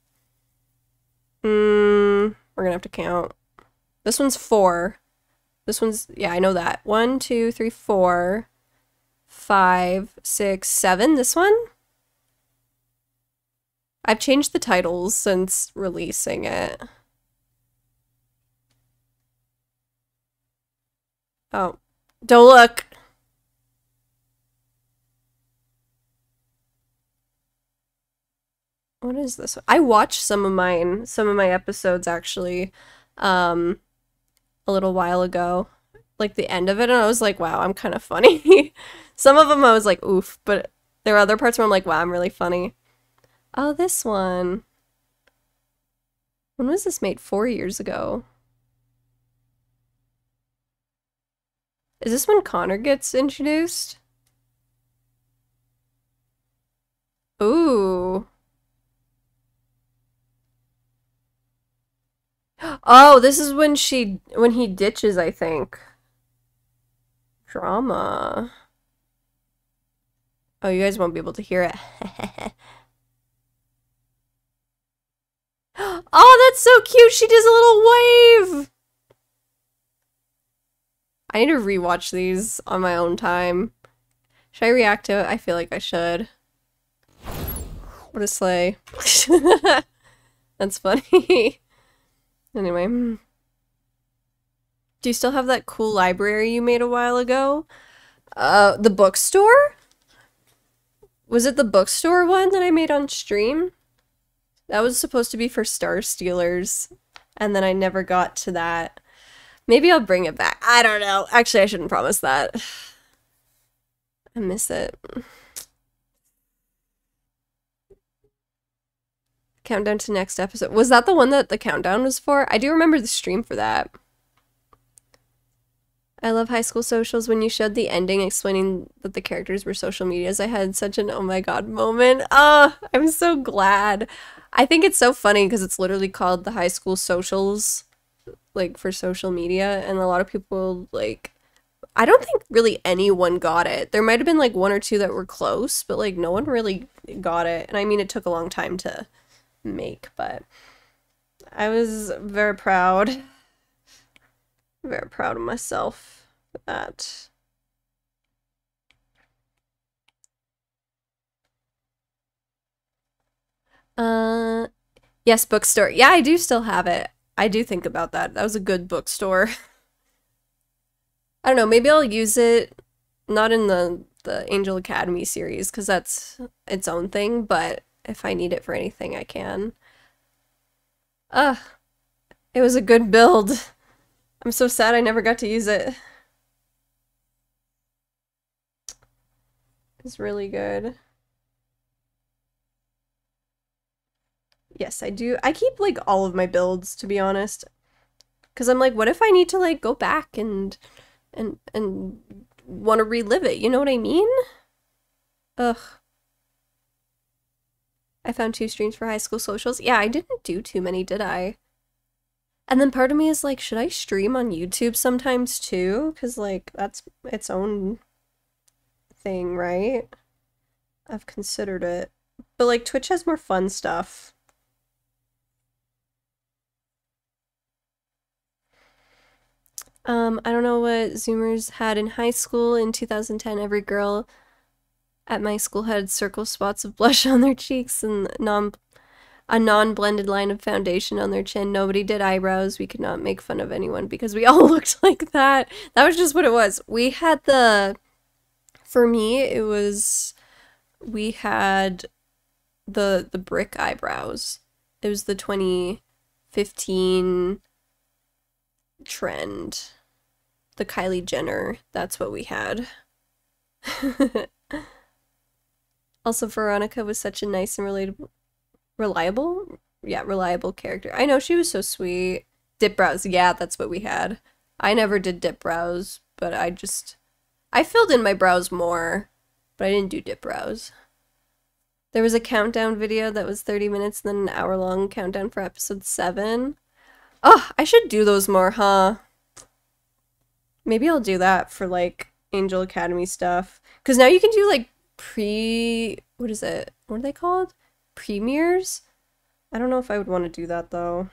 Hmm, we're gonna have to count. This one's four. This one's, yeah, I know that. One, two, three, four, five, six, seven. This one? I've changed the titles since releasing it. Oh, don't look. What is this? I watched some of mine, some of my episodes actually, um, a little while ago, like the end of it, and I was like, wow, I'm kind of funny. Some of them I was like, oof, but there were other parts where I'm like, wow, I'm really funny. Oh, this one. When was this made? Four years ago. Is this when Connor gets introduced? Ooh. Oh, this is when she, when he ditches, I think. Drama. Oh, you guys won't be able to hear it. Oh, that's so cute. She does a little wave. I need to rewatch these on my own time. Should I react to it? I feel like I should. What a slay. That's funny. Anyway. Do you still have that cool library you made a while ago? Uh, the bookstore? Was it the bookstore one that I made on stream? That was supposed to be for Star Stealers, and then I never got to that. Maybe I'll bring it back. I don't know. Actually, I shouldn't promise that. I miss it. Countdown to next episode. Was that the one that the countdown was for? I do remember the stream for that. I love High School Socials. When you showed the ending explaining that the characters were social medias, I had such an oh my god moment. Ah, oh, I'm so glad. I think it's so funny because it's literally called the High School Socials, like for social media, and a lot of people, like, I don't think really anyone got it. There might have been like one or two that were close, but like no one really got it. And I mean, it took a long time to make, but I was very proud. Very proud of myself for that. Uh, yes, bookstore. Yeah, I do still have it. I do think about that. That was a good bookstore. I don't know, maybe I'll use it, not in the, the Angel Academy series, because that's its own thing, but if I need it for anything, I can. Ugh. It was a good build. I'm so sad I never got to use it. It's really good. Yes, I do. I keep, like, all of my builds, to be honest. Because I'm like, what if I need to, like, go back and, and, and want to relive it? You know what I mean? Ugh. I found two streams for High School Socials. Yeah, I didn't do too many, did I? And then part of me is like, should I stream on YouTube sometimes too? Because, like, that's its own thing, right? I've considered it. But, like, Twitch has more fun stuff. Um, I don't know what Zoomers had in high school in two thousand ten. Every girl at my school had circle spots of blush on their cheeks and non a non-blended line of foundation on their chin. Nobody did eyebrows. We could not make fun of anyone because we all looked like that. That was just what it was. We had the, for me, it was, we had the, the brick eyebrows. It was the twenty fifteen trend. The Kylie Jenner. That's what we had. Also, Veronica was such a nice and relatable, reliable? Yeah, reliable character. I know, she was so sweet. Dip brows, yeah, that's what we had. I never did dip brows, but I just I filled in my brows more, but I didn't do dip brows. There was a countdown video that was thirty minutes and then an hour long countdown for episode seven. Oh, I should do those more, huh? Maybe I'll do that for like Angel Academy stuff. Because now you can do like pre... What is it? What are they called? Premieres? I don't know if I would want to do that though.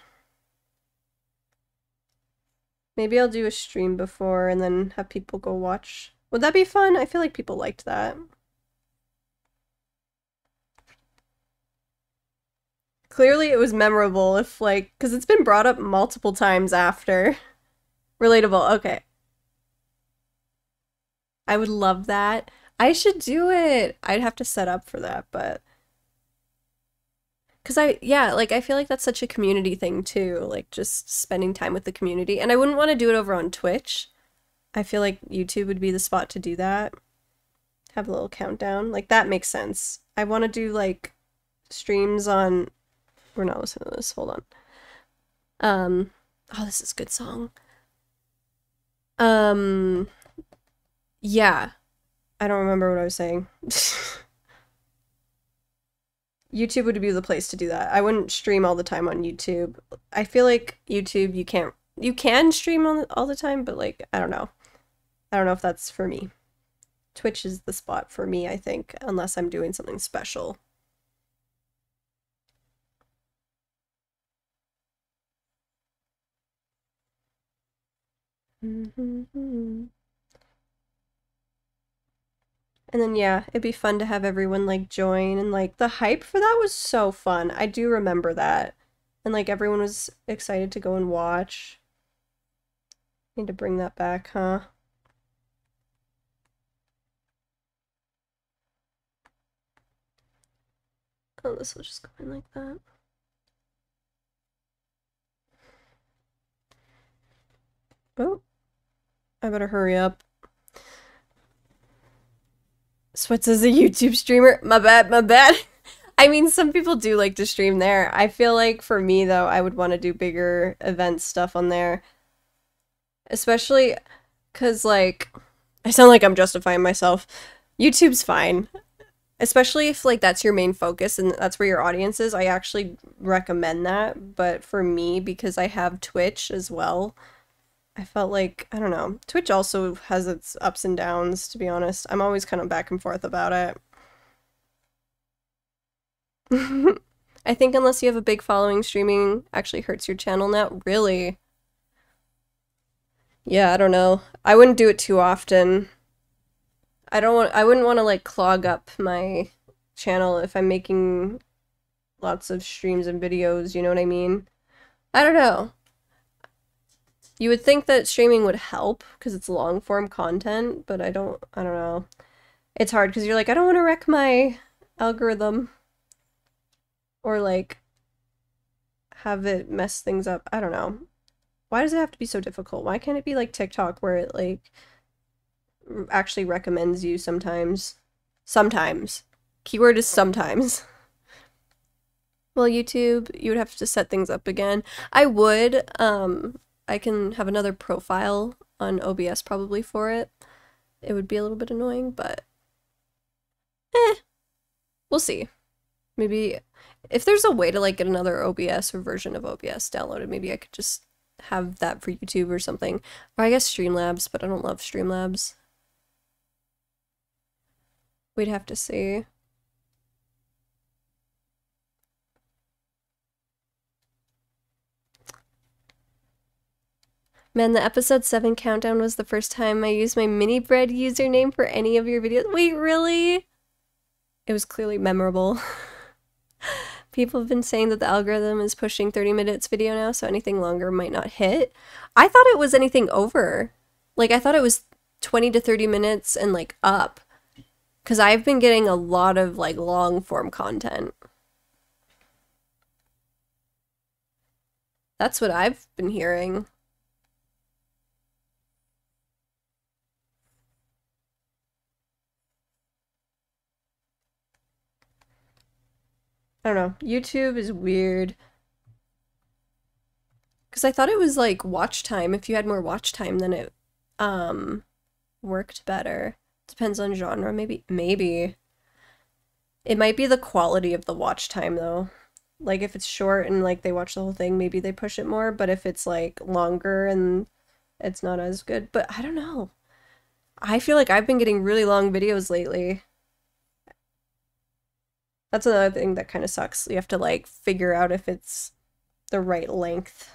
Maybe I'll do a stream before and then have people go watch. Would that be fun? I feel like people liked that. Clearly it was memorable if like, because it's been brought up multiple times after. Relatable, okay. I would love that. I should do it. I'd have to set up for that, but... Because I, yeah, like, I feel like that's such a community thing, too. Like, just spending time with the community. And I wouldn't want to do it over on Twitch. I feel like YouTube would be the spot to do that. Have a little countdown. Like, that makes sense. I want to do, like, streams on... We're not listening to this. Hold on. Um, oh, this is a good song. Um, yeah. I don't remember what I was saying. YouTube would be the place to do that. I wouldn't stream all the time on YouTube. I feel like YouTube, you can't, you can stream on all the time, but like, I don't know. I don't know if that's for me. Twitch is the spot for me, I think, unless I'm doing something special. Mm-hmm. And then, yeah, it'd be fun to have everyone, like, join, and, like, the hype for that was so fun. I do remember that. And, like, everyone was excited to go and watch. Need to bring that back, huh? Oh, this will just go in like that. Oh. I better hurry up. Sweats is a YouTube streamer. My bad, my bad. I mean, some people do like to stream there. I feel like for me, though, I would want to do bigger event stuff on there. Especially because, like, I sound like I'm justifying myself. YouTube's fine. Especially if, like, that's your main focus and that's where your audience is. I actually recommend that. But for me, because I have Twitch as well, I felt like, I don't know, Twitch also has its ups and downs, to be honest. I'm always kind of back and forth about it. I think unless you have a big following, streaming actually hurts your channel now. Really? Yeah, I don't know. I wouldn't do it too often. I don't want, I wouldn't want to like clog up my channel if I'm making lots of streams and videos, you know what I mean? I don't know. You would think that streaming would help because it's long form content, but I don't, I don't know. It's hard because you're like, I don't want to wreck my algorithm or like have it mess things up. I don't know. Why does it have to be so difficult? Why can't it be like TikTok where it like actually recommends you sometimes? Sometimes. Keyword is sometimes. Well, YouTube, you would have to set things up again. I would, um, I can have another profile on O B S probably for it. It would be a little bit annoying, but eh, we'll see. Maybe if there's a way to like get another O B S or version of O B S downloaded, maybe I could just have that for YouTube or something. Or I guess Streamlabs, but I don't love Streamlabs. We'd have to see. Man, the episode seven countdown was the first time I used my mini bread username for any of your videos. Wait, really? It was clearly memorable. People have been saying that the algorithm is pushing thirty minutes video now, so anything longer might not hit. I thought it was anything over. Like, I thought it was twenty to thirty minutes and, like, up. Because I've been getting a lot of, like, long-form content. That's what I've been hearing. I don't know. YouTube is weird. Because I thought it was like watch time. If you had more watch time, then it um worked better. Depends on genre, maybe. Maybe. It might be the quality of the watch time though. Like if it's short and like they watch the whole thing, maybe they push it more, but if it's like longer and it's not as good. But I don't know. I feel like I've been getting really long videos lately. That's another thing that kind of sucks. You have to like figure out if it's the right length.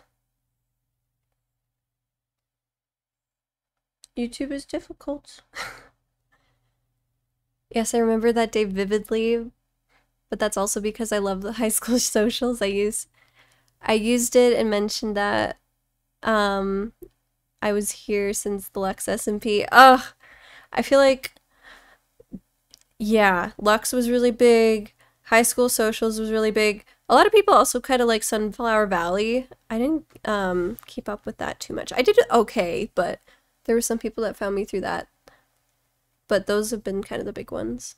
YouTube is difficult. Yes, I remember that day vividly, but that's also because I love the high school socials. I use I used it and mentioned that um I was here since the Lux S M P. Ugh, I feel like yeah, Lux was really big. High school socials was really big. A lot of people also kind of like Sunflower Valley. I didn't um keep up with that too much. I did okay, but there were some people that found me through that. But those have been kind of the big ones.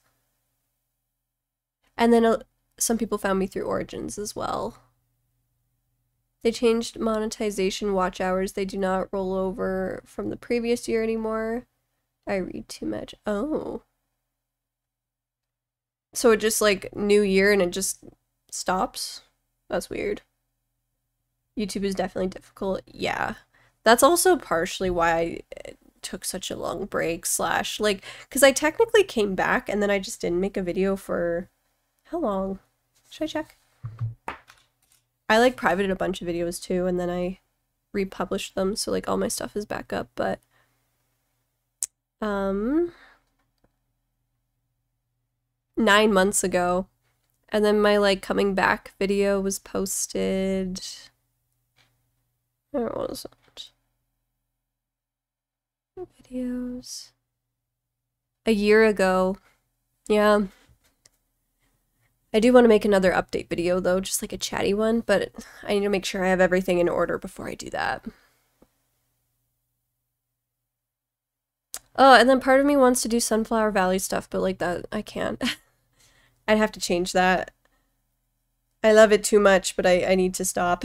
And then uh, some people found me through Origins as well. They changed monetization watch hours. They do not roll over from the previous year anymore. I read too much. Oh. So it just like new year and it just stops? That's weird. YouTube is definitely difficult. Yeah. That's also partially why I took such a long break slash like because I technically came back and then I just didn't make a video for how long? Should I check? I like privated a bunch of videos too and then I republished them so like all my stuff is back up, but um nine months ago. And then my like coming back video was posted. Where was it? Videos. A year ago. Yeah. I do want to make another update video though, just like a chatty one, but I need to make sure I have everything in order before I do that. Oh, and then part of me wants to do Sunflower Valley stuff, but like that, I can't. I'd have to change that. I love it too much, but I, I need to stop.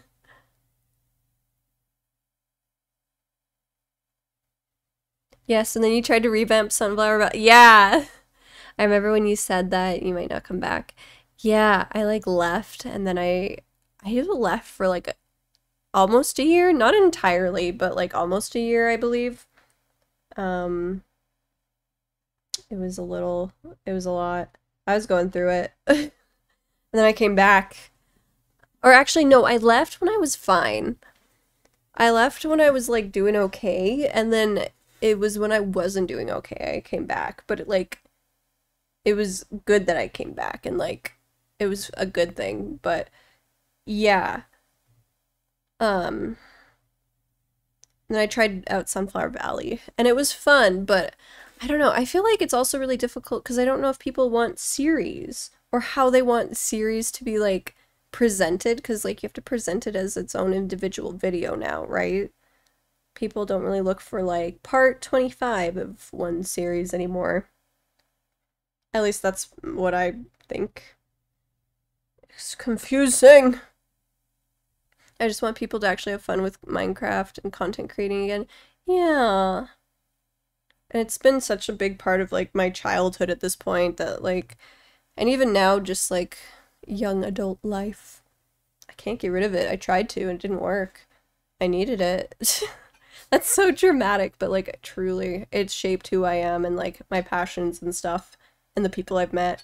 Yes, and then you tried to revamp Sunflower Valley. Yeah! I remember when you said that you might not come back. Yeah, I like left, and then I I left for like a, almost a year. Not entirely, but like almost a year, I believe. Um, it was a little, it was a lot. I was going through it. And then I came back. Or actually, no, I left when I was fine. I left when I was like doing okay, and then it was when I wasn't doing okay I came back. But it, like, it was good that I came back, and like, it was a good thing. But yeah. Um, then I tried out Sunflower Valley, and it was fun, but I don't know. I feel like it's also really difficult because I don't know if people want series or how they want series to be like presented, because like you have to present it as its own individual video now, right? People don't really look for like part twenty-five of one series anymore. At least that's what I think. It's confusing. I just want people to actually have fun with Minecraft and content creating again. Yeah. And it's been such a big part of like my childhood at this point that like, and even now just like young adult life, I can't get rid of it. I tried to and it didn't work. I needed it. That's so dramatic, but like truly it's shaped who I am and like my passions and stuff and the people I've met.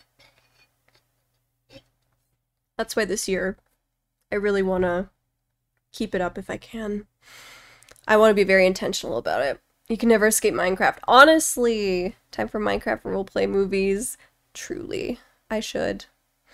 That's why this year I really want to keep it up if I can. I want to be very intentional about it. You can never escape Minecraft. Honestly, time for Minecraft roleplay movies. Truly, I should.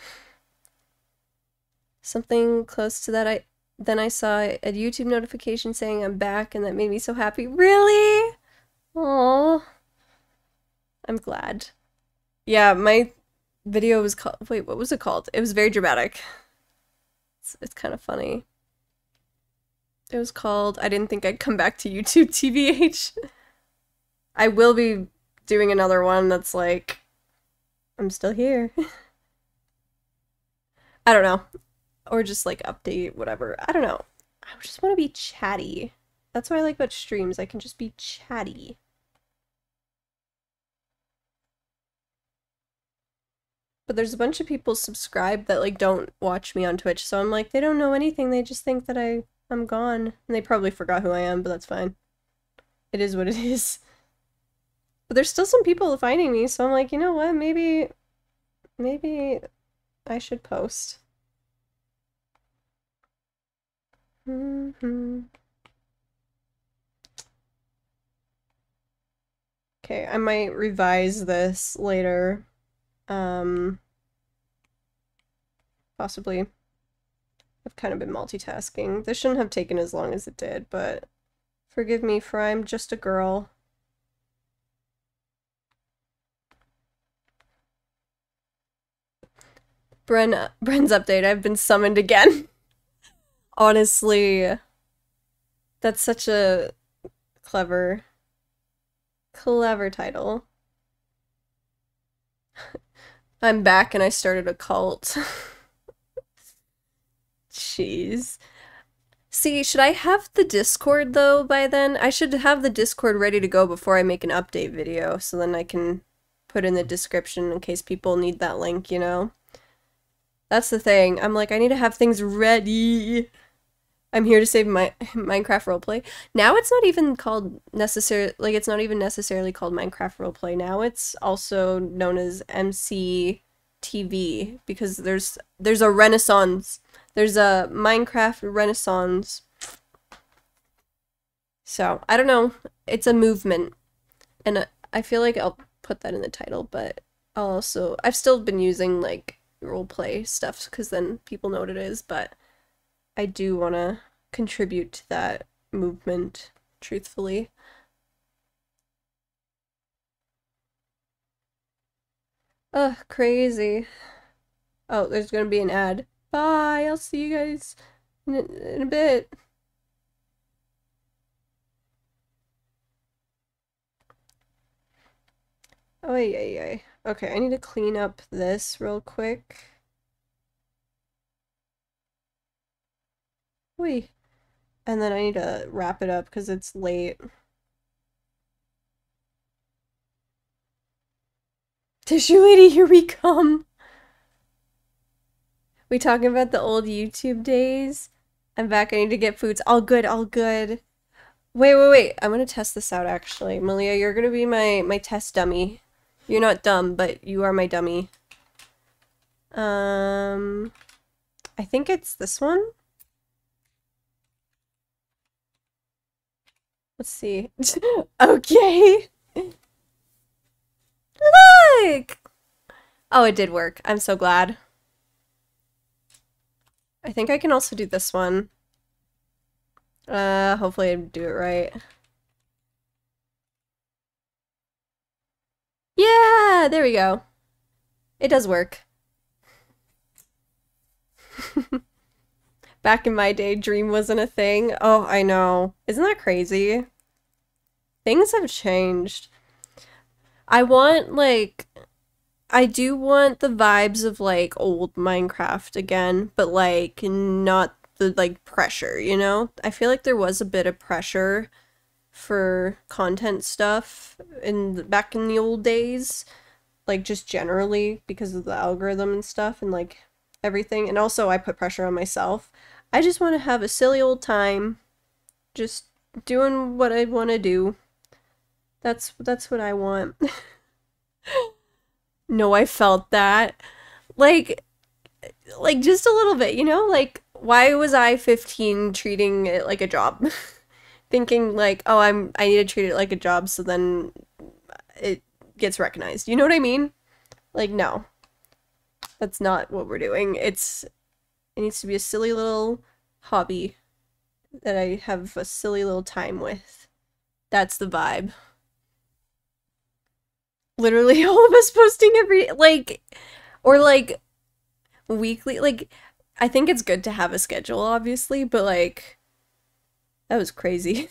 Something close to that, I then I saw a YouTube notification saying I'm back, and that made me so happy. Really? Aww. I'm glad. Yeah, my video was called, wait, what was it called? It was very dramatic. It's, it's kind of funny. It was called, I didn't think I'd come back to YouTube, T B H. I will be doing another one that's like, I'm still here. I don't know. Or just like update, whatever. I don't know. I just want to be chatty. That's what I like about streams. I can just be chatty. But there's a bunch of people subscribed that like don't watch me on Twitch, so I'm like, they don't know anything. They just think that I I'm gone, and they probably forgot who I am, but that's fine. It is what it is. But there's still some people finding me, so I'm like, you know what? Maybe, maybe I should post. Mm-hmm. Okay, I might revise this later. Um, possibly. I've kind of been multitasking. This shouldn't have taken as long as it did, but forgive me for I'm just a girl. Bren, Bren's update, I've been summoned again. Honestly, that's such a clever, clever title. I'm back and I started a cult. Jeez. See, should I have the Discord though by then? I should have the Discord ready to go before I make an update video, so then I can put in the description in case people need that link, you know? That's the thing. I'm like, I need to have things ready. I'm here to save my Minecraft roleplay. Now it's not even called necessarily, like it's not even necessarily called Minecraft roleplay. Now it's also known as M C T V because there's there's a renaissance. There's a Minecraft renaissance. So, I don't know. It's a movement. And I feel like I'll put that in the title, but I'll also I've still been using like roleplay stuff because then people know what it is, but I do want to contribute to that movement, truthfully. Ugh, crazy. Oh, there's gonna be an ad. Bye, I'll see you guys in a, in a bit. Oh, yeah, yeah. Okay, I need to clean up this real quick. Wait. And then I need to wrap it up because it's late. Tissue lady, here we come. We talking about the old YouTube days? I'm back. I need to get foods. All good, all good. Wait, wait, wait. I'm gonna test this out actually. Malia, you're gonna be my, my test dummy. You're not dumb, but you are my dummy. Um, I think it's this one. Let's see. Okay. Look! Oh, it did work. I'm so glad. I think I can also do this one. Uh, hopefully I do it right. Yeah, there we go. It does work. Back in my day, Dream wasn't a thing. Oh, I know. Isn't that crazy? Things have changed. I want, like... I do want the vibes of, like, old Minecraft again, but, like, not the, like, pressure, you know? I feel like there was a bit of pressure for content stuff in back in the old days, like, just generally because of the algorithm and stuff and, like, everything. And also, I put pressure on myself. I just want to have a silly old time, just doing what I want to do. That's, that's what I want. No, I felt that. Like, like just a little bit, you know? Like, why was I fifteen treating it like a job? Thinking like, oh, I'm, I need to treat it like a job so then it gets recognized. You know what I mean? Like, no. That's not what we're doing. It's, it needs to be a silly little hobby that I have a silly little time with. That's the vibe. Literally all of us posting every, like, or like, weekly, like, I think it's good to have a schedule, obviously, but like, that was crazy.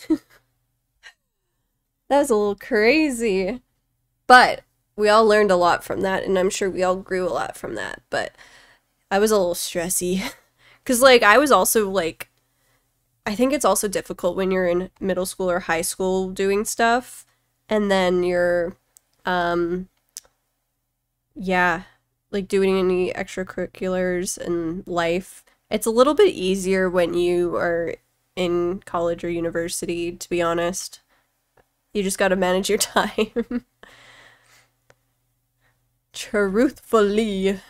That was a little crazy. But we all learned a lot from that, and I'm sure we all grew a lot from that, but I was a little stressy. Because, like, I was also, like, I think it's also difficult when you're in middle school or high school doing stuff, and then you're, um, yeah, like doing any extracurriculars in life. It's a little bit easier when you are in college or university, to be honest. You just got to manage your time. Truthfully.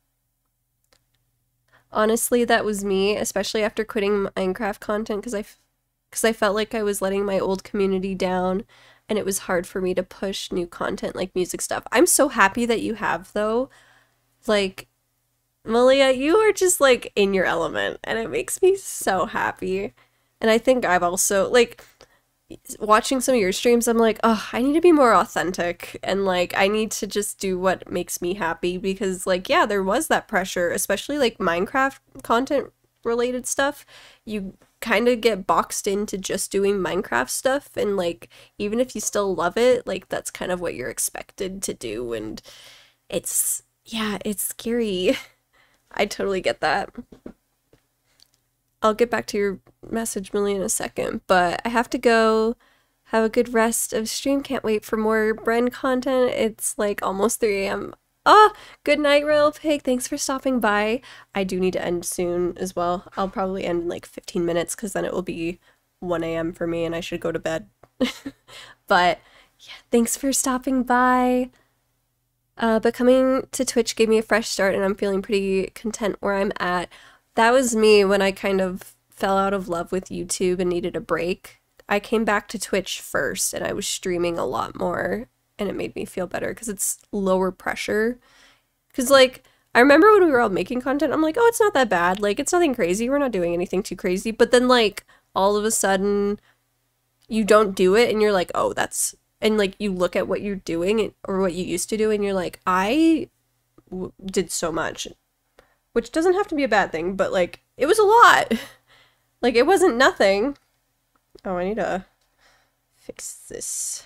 Honestly, that was me, especially after quitting Minecraft content because I, because I felt like I was letting my old community down and it was hard for me to push new content like music stuff. I'm so happy that you have, though. Like, Malia, you are just like in your element and it makes me so happy. And I think I've also, like, watching some of your streams, I'm like, oh, I need to be more authentic and like I need to just do what makes me happy because like, yeah, there was that pressure, especially like Minecraft content related stuff. You kind of get boxed into just doing Minecraft stuff and like even if you still love it, like that's kind of what you're expected to do and it's, yeah, it's scary. I totally get that. I'll get back to your message, Millie, in a second, but I have to go have a good rest of stream. Can't wait for more Bren content. It's like almost three a m Oh, good night, Royal Pig. Thanks for stopping by. I do need to end soon as well. I'll probably end in like fifteen minutes because then it will be one a m for me and I should go to bed. But yeah, thanks for stopping by. Uh, but coming to Twitch gave me a fresh start and I'm feeling pretty content where I'm at. That was me when I kind of fell out of love with YouTube and needed a break. I came back to Twitch first and I was streaming a lot more and it made me feel better because it's lower pressure. Because like, I remember when we were all making content, I'm like, oh, it's not that bad. Like, it's nothing crazy. We're not doing anything too crazy. But then like, all of a sudden, you don't do it and you're like, oh, that's... And like, you look at what you're doing or what you used to do and you're like, I w did so much. Which doesn't have to be a bad thing, but like, it was a lot. Like, it wasn't nothing. Oh, I need to fix this.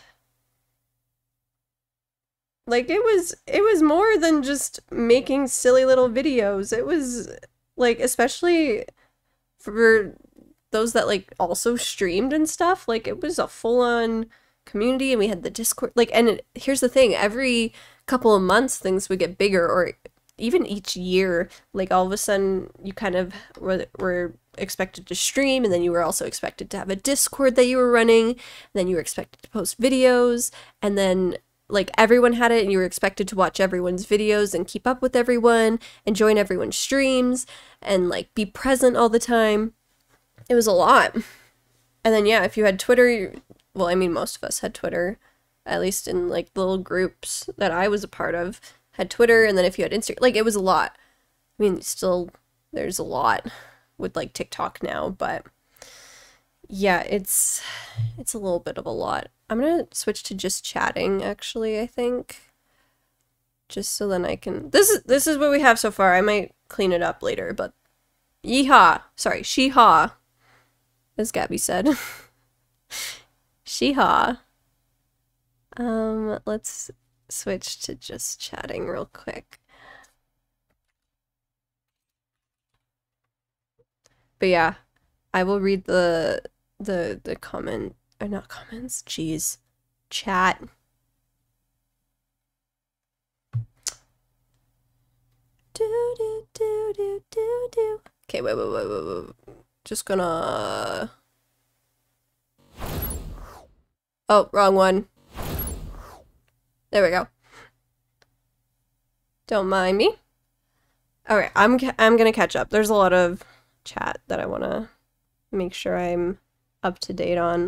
Like, it was, it was more than just making silly little videos. It was, like, especially for those that, like, also streamed and stuff. Like, it was a full-on community, and we had the Discord. Like, and it, here's the thing. Every couple of months, things would get bigger, or even each year, like all of a sudden you kind of were, were expected to stream and then you were also expected to have a Discord that you were running and then you were expected to post videos and then like everyone had it and you were expected to watch everyone's videos and keep up with everyone and join everyone's streams and like be present all the time. It was a lot. And then yeah, if you had Twitter, well, I mean most of us had Twitter, at least in like little groups that I was a part of. Had Twitter, and then if you had Instagram, like, it was a lot. I mean, still, there's a lot with, like, TikTok now, but yeah, it's, it's a little bit of a lot. I'm gonna switch to just chatting, actually, I think. Just so then I can, this is, this is what we have so far. I might clean it up later, but yeehaw, sorry, sheehaw, as Gabby said. Sheehaw. Um, let's switch to just chatting real quick. But yeah, I will read the the the comment or not comments, jeez. Chat. Do do do do do do. Okay, wait, wait, wait, wait, wait. Just gonna Oh, wrong one. There we go. Don't mind me. Alright, I'm, I'm gonna catch up. There's a lot of chat that I want to make sure I'm up to date on.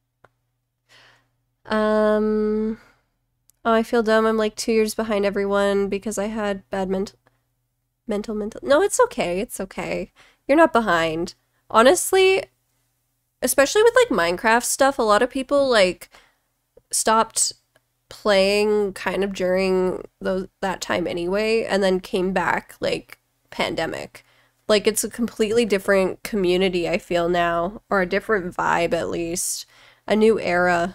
Um, oh, I feel dumb. I'm like two years behind everyone because I had bad mental, mental, mental. No, it's okay. It's okay. You're not behind. Honestly, especially with like Minecraft stuff, a lot of people like stopped playing kind of during those that time anyway and then came back like pandemic. Like it's a completely different community I feel now, or a different vibe at least, a new era.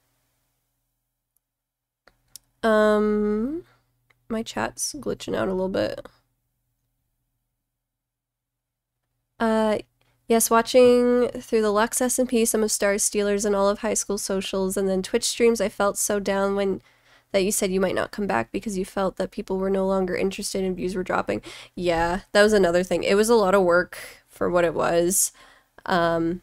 Um my chat's glitching out a little bit. Uh Yes, watching through the Lux S and P, some of Star Stealers, and all of high school socials, and then Twitch streams. I felt so down when that you said you might not come back because you felt that people were no longer interested and views were dropping. Yeah, that was another thing. It was a lot of work for what it was. Um,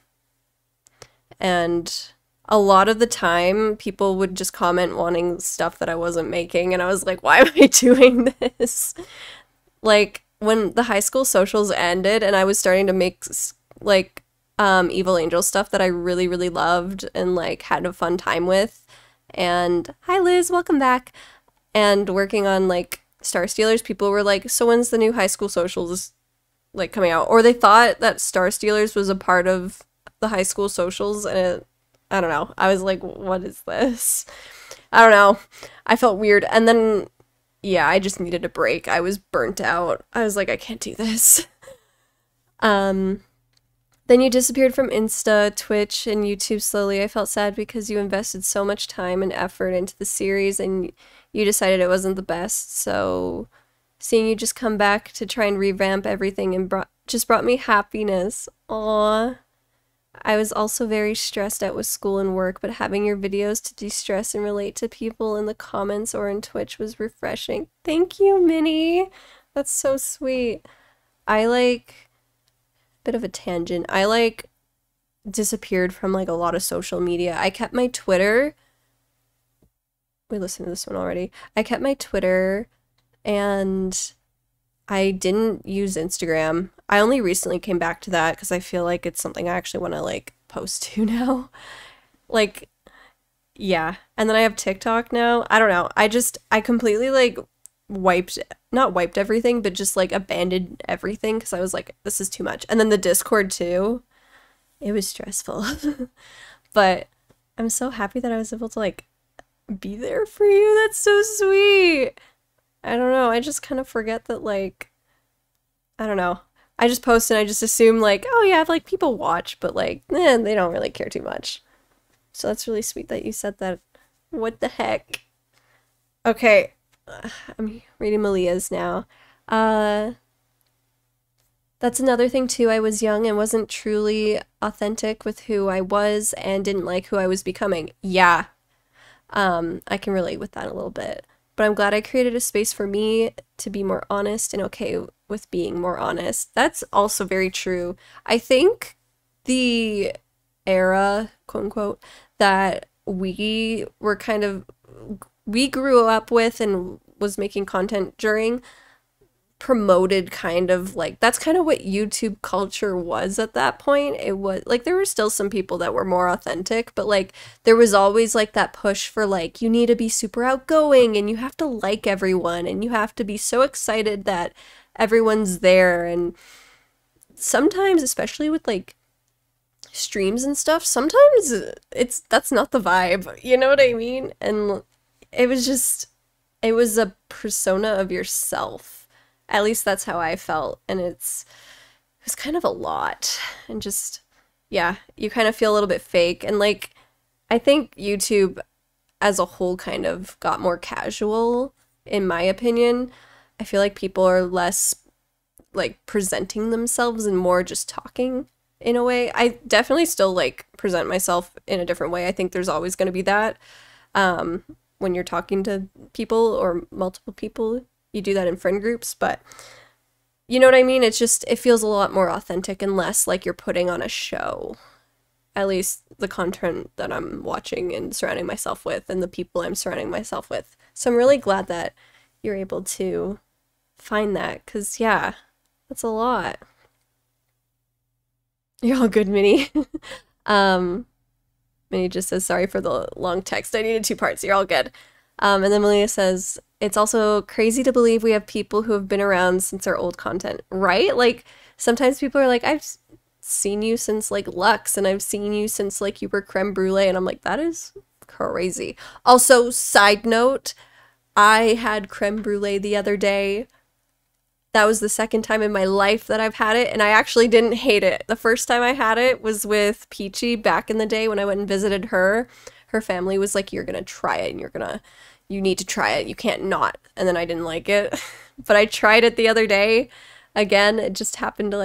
and a lot of the time, people would just comment wanting stuff that I wasn't making, and I was like, why am I doing this? Like, when the high school socials ended and I was starting to make like um Evil Angel stuff that I really really loved and like had a fun time with, and hi Liz, welcome back, and working on like Star Stealers, people were like, so when's the new high school socials like coming out? Or they thought that Star Stealers was a part of the high school socials, and it, I don't know, I was like, what is this? I don't know, I felt weird. And then yeah, I just needed a break. I was burnt out. I was like, I can't do this. um Then you disappeared from Insta, Twitch, and YouTube slowly. I felt sad because you invested so much time and effort into the series and you decided it wasn't the best. So seeing you just come back to try and revamp everything and brought just brought me happiness. Aww. I was also very stressed out with school and work, but having your videos to de-stress and relate to people in the comments or in Twitch was refreshing. Thank you, Minnie. That's so sweet. I like... bit of a tangent. I like disappeared from like a lot of social media. I kept my Twitter. We listened to this one already. I kept my Twitter and I didn't use Instagram. I only recently came back to that because I feel like it's something I actually want to like post to now. Like, yeah. And then I have TikTok now. I don't know. I just, I completely like wiped, not wiped everything, but just like abandoned everything because I was like, this is too much. And then the Discord too. It was stressful. But I'm so happy that I was able to like be there for you. That's so sweet. I don't know. I just kind of forget that like, I don't know. I just post and I just assume like, oh yeah, like people watch, but like, eh, they don't really care too much. So that's really sweet that you said that. What the heck? Okay. I'm reading Malia's now. Uh, that's another thing too. I was young and wasn't truly authentic with who I was and didn't like who I was becoming. Yeah. Um, I can relate with that a little bit. But I'm glad I created a space for me to be more honest and okay with being more honest. That's also very true. I think the era, quote unquote, that we were kind of, we grew up with and was making content during promoted kind of like, that's kind of what YouTube culture was at that point. It was like, there were still some people that were more authentic, but like there was always like that push for like, you need to be super outgoing and you have to like everyone and you have to be so excited that everyone's there. And sometimes, especially with like streams and stuff, sometimes it's, that's not the vibe, you know what I mean? And it was just, it was a persona of yourself. At least that's how I felt, and it's it was kind of a lot, and just, yeah, you kind of feel a little bit fake, and like, I think YouTube as a whole kind of got more casual, in my opinion. I feel like people are less, like, presenting themselves and more just talking, in a way. I definitely still, like, present myself in a different way. I think there's always going to be that, um, when you're talking to people, or multiple people. You do that in friend groups, but you know what I mean? It's just, it feels a lot more authentic and less like you're putting on a show. At least the content that I'm watching and surrounding myself with and the people I'm surrounding myself with. So I'm really glad that you're able to find that, because yeah, that's a lot. You're all good, Minnie. um, Minnie just says, sorry for the long text. I needed two parts. You're all good. Um, and then Malia says, it's also crazy to believe we have people who have been around since our old content, right? Like, sometimes people are like, I've seen you since, like, Lux, and I've seen you since, like, you were creme brulee, and I'm like, that is crazy. Also, side note, I had creme brulee the other day. That was the second time in my life that I've had it, and I actually didn't hate it. The first time I had it was with Peachy back in the day when I went and visited her. Her family was like, you're gonna try it, and you're gonna... you need to try it. You can't not. And then I didn't like it. But I tried it the other day. Again, it just happened to like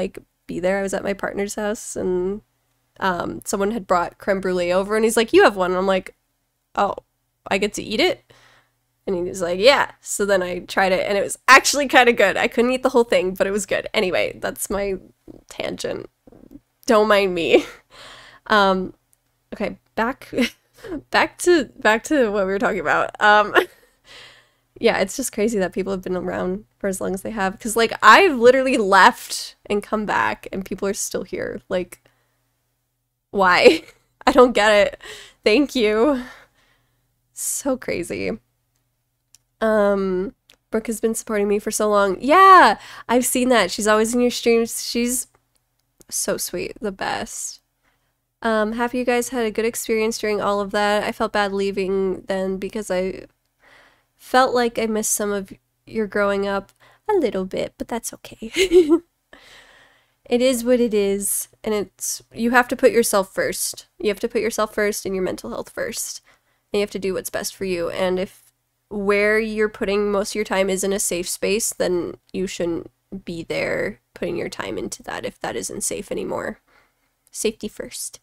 be there. I was at my partner's house and um, someone had brought creme brulee over and he's like, you have one. And I'm like, oh, I get to eat it? And he was like, yeah. So then I tried it and it was actually kind of good. I couldn't eat the whole thing, but it was good. Anyway, that's my tangent. Don't mind me. Um, okay, back, back to, back to what we were talking about. Um, yeah, it's just crazy that people have been around for as long as they have. Because, like, I've literally left and come back and people are still here. Like, why? I don't get it. Thank you. So crazy. Um, Brooke has been supporting me for so long. Yeah, I've seen that. She's always in your streams. She's so sweet. The best. Um, have you guys had a good experience during all of that? I felt bad leaving then because I felt like I missed some of your growing up a little bit, but that's okay. It is what it is, and it's, you have to put yourself first. You have to put yourself first and your mental health first. And you have to do what's best for you. And if where you're putting most of your time is in a safe space, then you shouldn't be there putting your time into that if that isn't safe anymore. Safety first.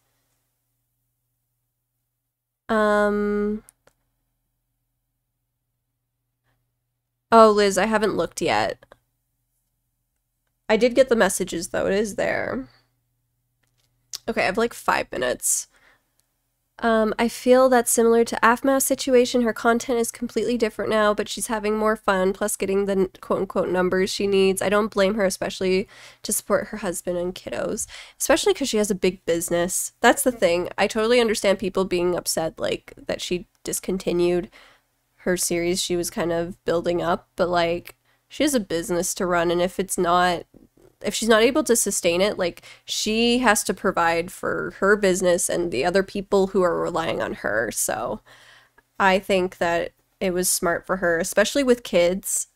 Um. Oh, Liz, I haven't looked yet. I did get the messages, though. It is there. Okay, I have like five minutes. Um, I feel that's similar to Afma's situation. Her content is completely different now, but she's having more fun, plus getting the quote-unquote numbers she needs. I don't blame her, especially to support her husband and kiddos, especially because she has a big business. That's the thing. I totally understand people being upset, like, that she discontinued her series she was kind of building up, but, like, she has a business to run, and if it's not... if she's not able to sustain it, like, she has to provide for her business and the other people who are relying on her. So I think that it was smart for her, especially with kids.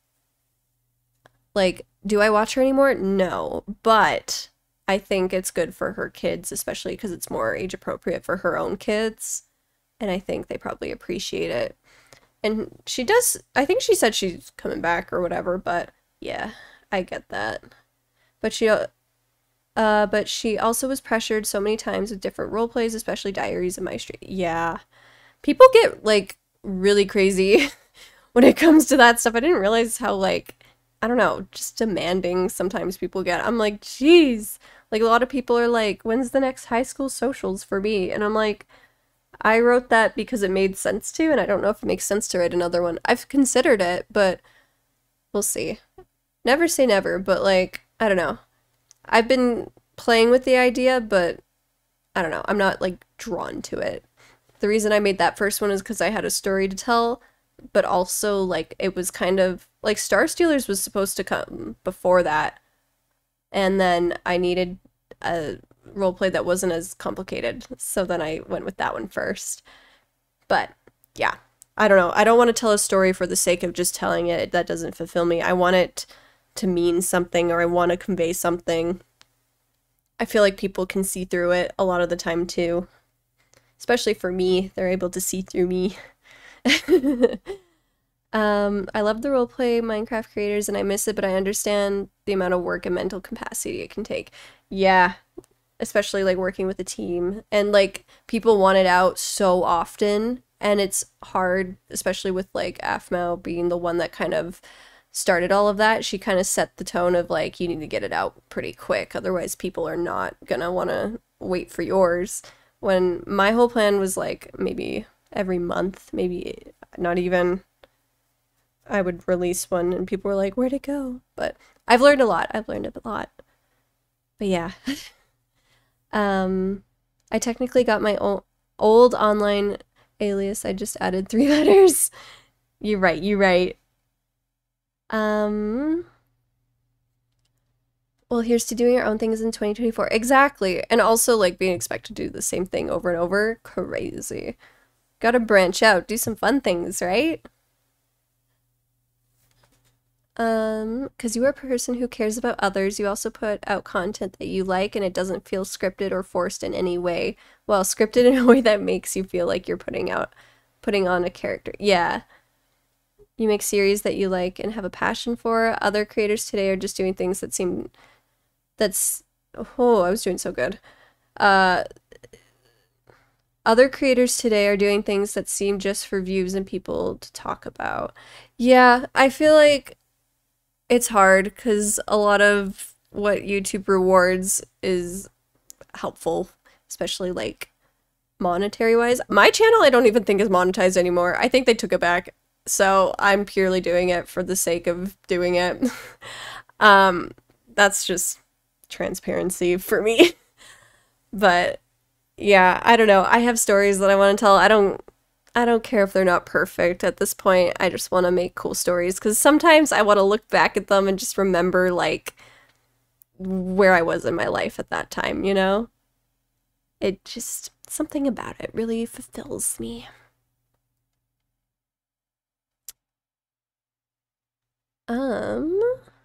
Like, do I watch her anymore? No, but I think it's good for her kids, especially because it's more age appropriate for her own kids. And I think they probably appreciate it. And she does, I think she said she's coming back or whatever, but yeah, I get that. But she, uh, but she also was pressured so many times with different role plays, especially Diaries of My Street. Yeah, people get like really crazy when it comes to that stuff. I didn't realize how, like, I don't know, just demanding sometimes people get. I'm like, geez, like a lot of people are like, when's the next high school socials for me? And I'm like, I wrote that because it made sense to, and I don't know if it makes sense to write another one. I've considered it, but we'll see. Never say never, but like, I don't know. I've been playing with the idea, but I don't know. I'm not, like, drawn to it. The reason I made that first one is because I had a story to tell, but also, like, it was kind of... like, Star Stealers was supposed to come before that, and then I needed a roleplay that wasn't as complicated, so then I went with that one first. But, yeah. I don't know. I don't want to tell a story for the sake of just telling it. That doesn't fulfill me. I want it to mean something, or I want to convey something. I feel like people can see through it a lot of the time too. Especially for me, they're able to see through me. um, I love the roleplay Minecraft creators and I miss it, but I understand the amount of work and mental capacity it can take. Yeah, especially like working with a team. And like people want it out so often, and it's hard, especially with like Afmo being the one that kind of started all of that. She kind of set the tone of like, you need to get it out pretty quick, otherwise people are not gonna want to wait for yours. When my whole plan was like maybe every month, maybe not even, I would release one and people were like, where'd it go? But I've learned a lot. I've learned a lot. But yeah. um, I technically got my old, old online alias. I just added three letters. You're right. You're right. Um, well, here's to doing your own things in twenty twenty-four. Exactly. And also, like, being expected to do the same thing over and over. Crazy. Gotta branch out. Do some fun things, right? Um, because you are a person who cares about others. You also put out content that you like, and it doesn't feel scripted or forced in any way. Well, scripted in a way that makes you feel like you're putting out, putting on a character. Yeah. You make series that you like and have a passion for. Other creators today are just doing things that seem that's, oh, I was doing so good. Uh, other creators today are doing things that seem just for views and people to talk about. Yeah, I feel like it's hard because a lot of what YouTube rewards is helpful, especially like monetary wise. My channel I don't even think is monetized anymore. I think they took it back. So I'm purely doing it for the sake of doing it. um, that's just transparency for me. But yeah, I don't know. I have stories that I want to tell. I don't I don't care if they're not perfect at this point. I just want to make cool stories because sometimes I want to look back at them and just remember like where I was in my life at that time, you know? It just, something about it really fulfills me. Um,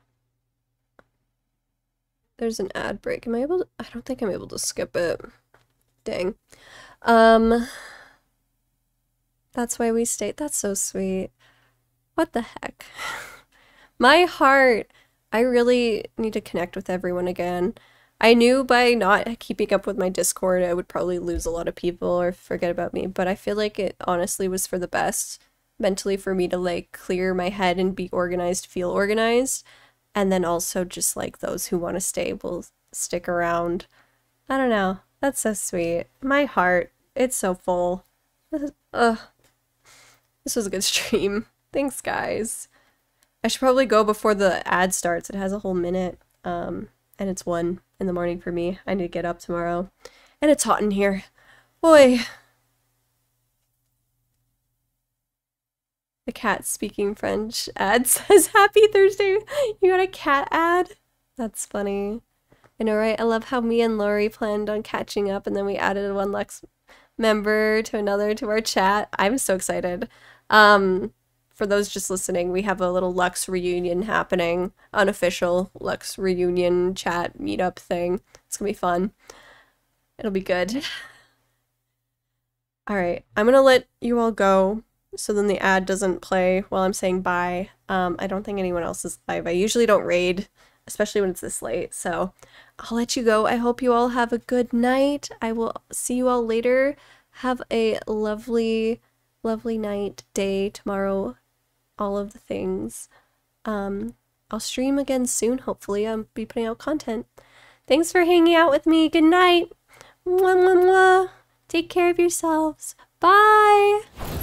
there's an ad break. Am I able to, I don't think I'm able to skip it. Dang. Um, that's why we stayed. That's so sweet. What the heck? My heart. I really need to connect with everyone again. I knew by not keeping up with my Discord, I would probably lose a lot of people or forget about me, but I feel like it honestly was for the best mentally for me to like clear my head and be organized, feel organized, and then also just like those who want to stay will stick around. I don't know. That's so sweet. My heart, it's so full. Ugh. This was a good stream. Thanks, guys. I should probably go before the ad starts. It has a whole minute, um, and it's one in the morning for me. I need to get up tomorrow. And it's hot in here. Boy. The cat speaking French ad says, Happy Thursday. You got a cat ad? That's funny. I know, right? I love how me and Lori planned on catching up, and then we added one Lux member to another to our chat. I'm so excited. Um... For those just listening, we have a little Lux reunion happening, unofficial Lux reunion chat meetup thing. It's gonna be fun. It'll be good. Alright, I'm gonna let you all go so then the ad doesn't play while I'm saying bye. Um, I don't think anyone else is live. I usually don't raid, especially when it's this late, so I'll let you go. I hope you all have a good night. I will see you all later. Have a lovely, lovely night, day, tomorrow, all of the things. Um, I'll stream again soon, hopefully. I'll be putting out content. Thanks for hanging out with me. Good night. Mwah, mwah, mwah. Take care of yourselves. Bye.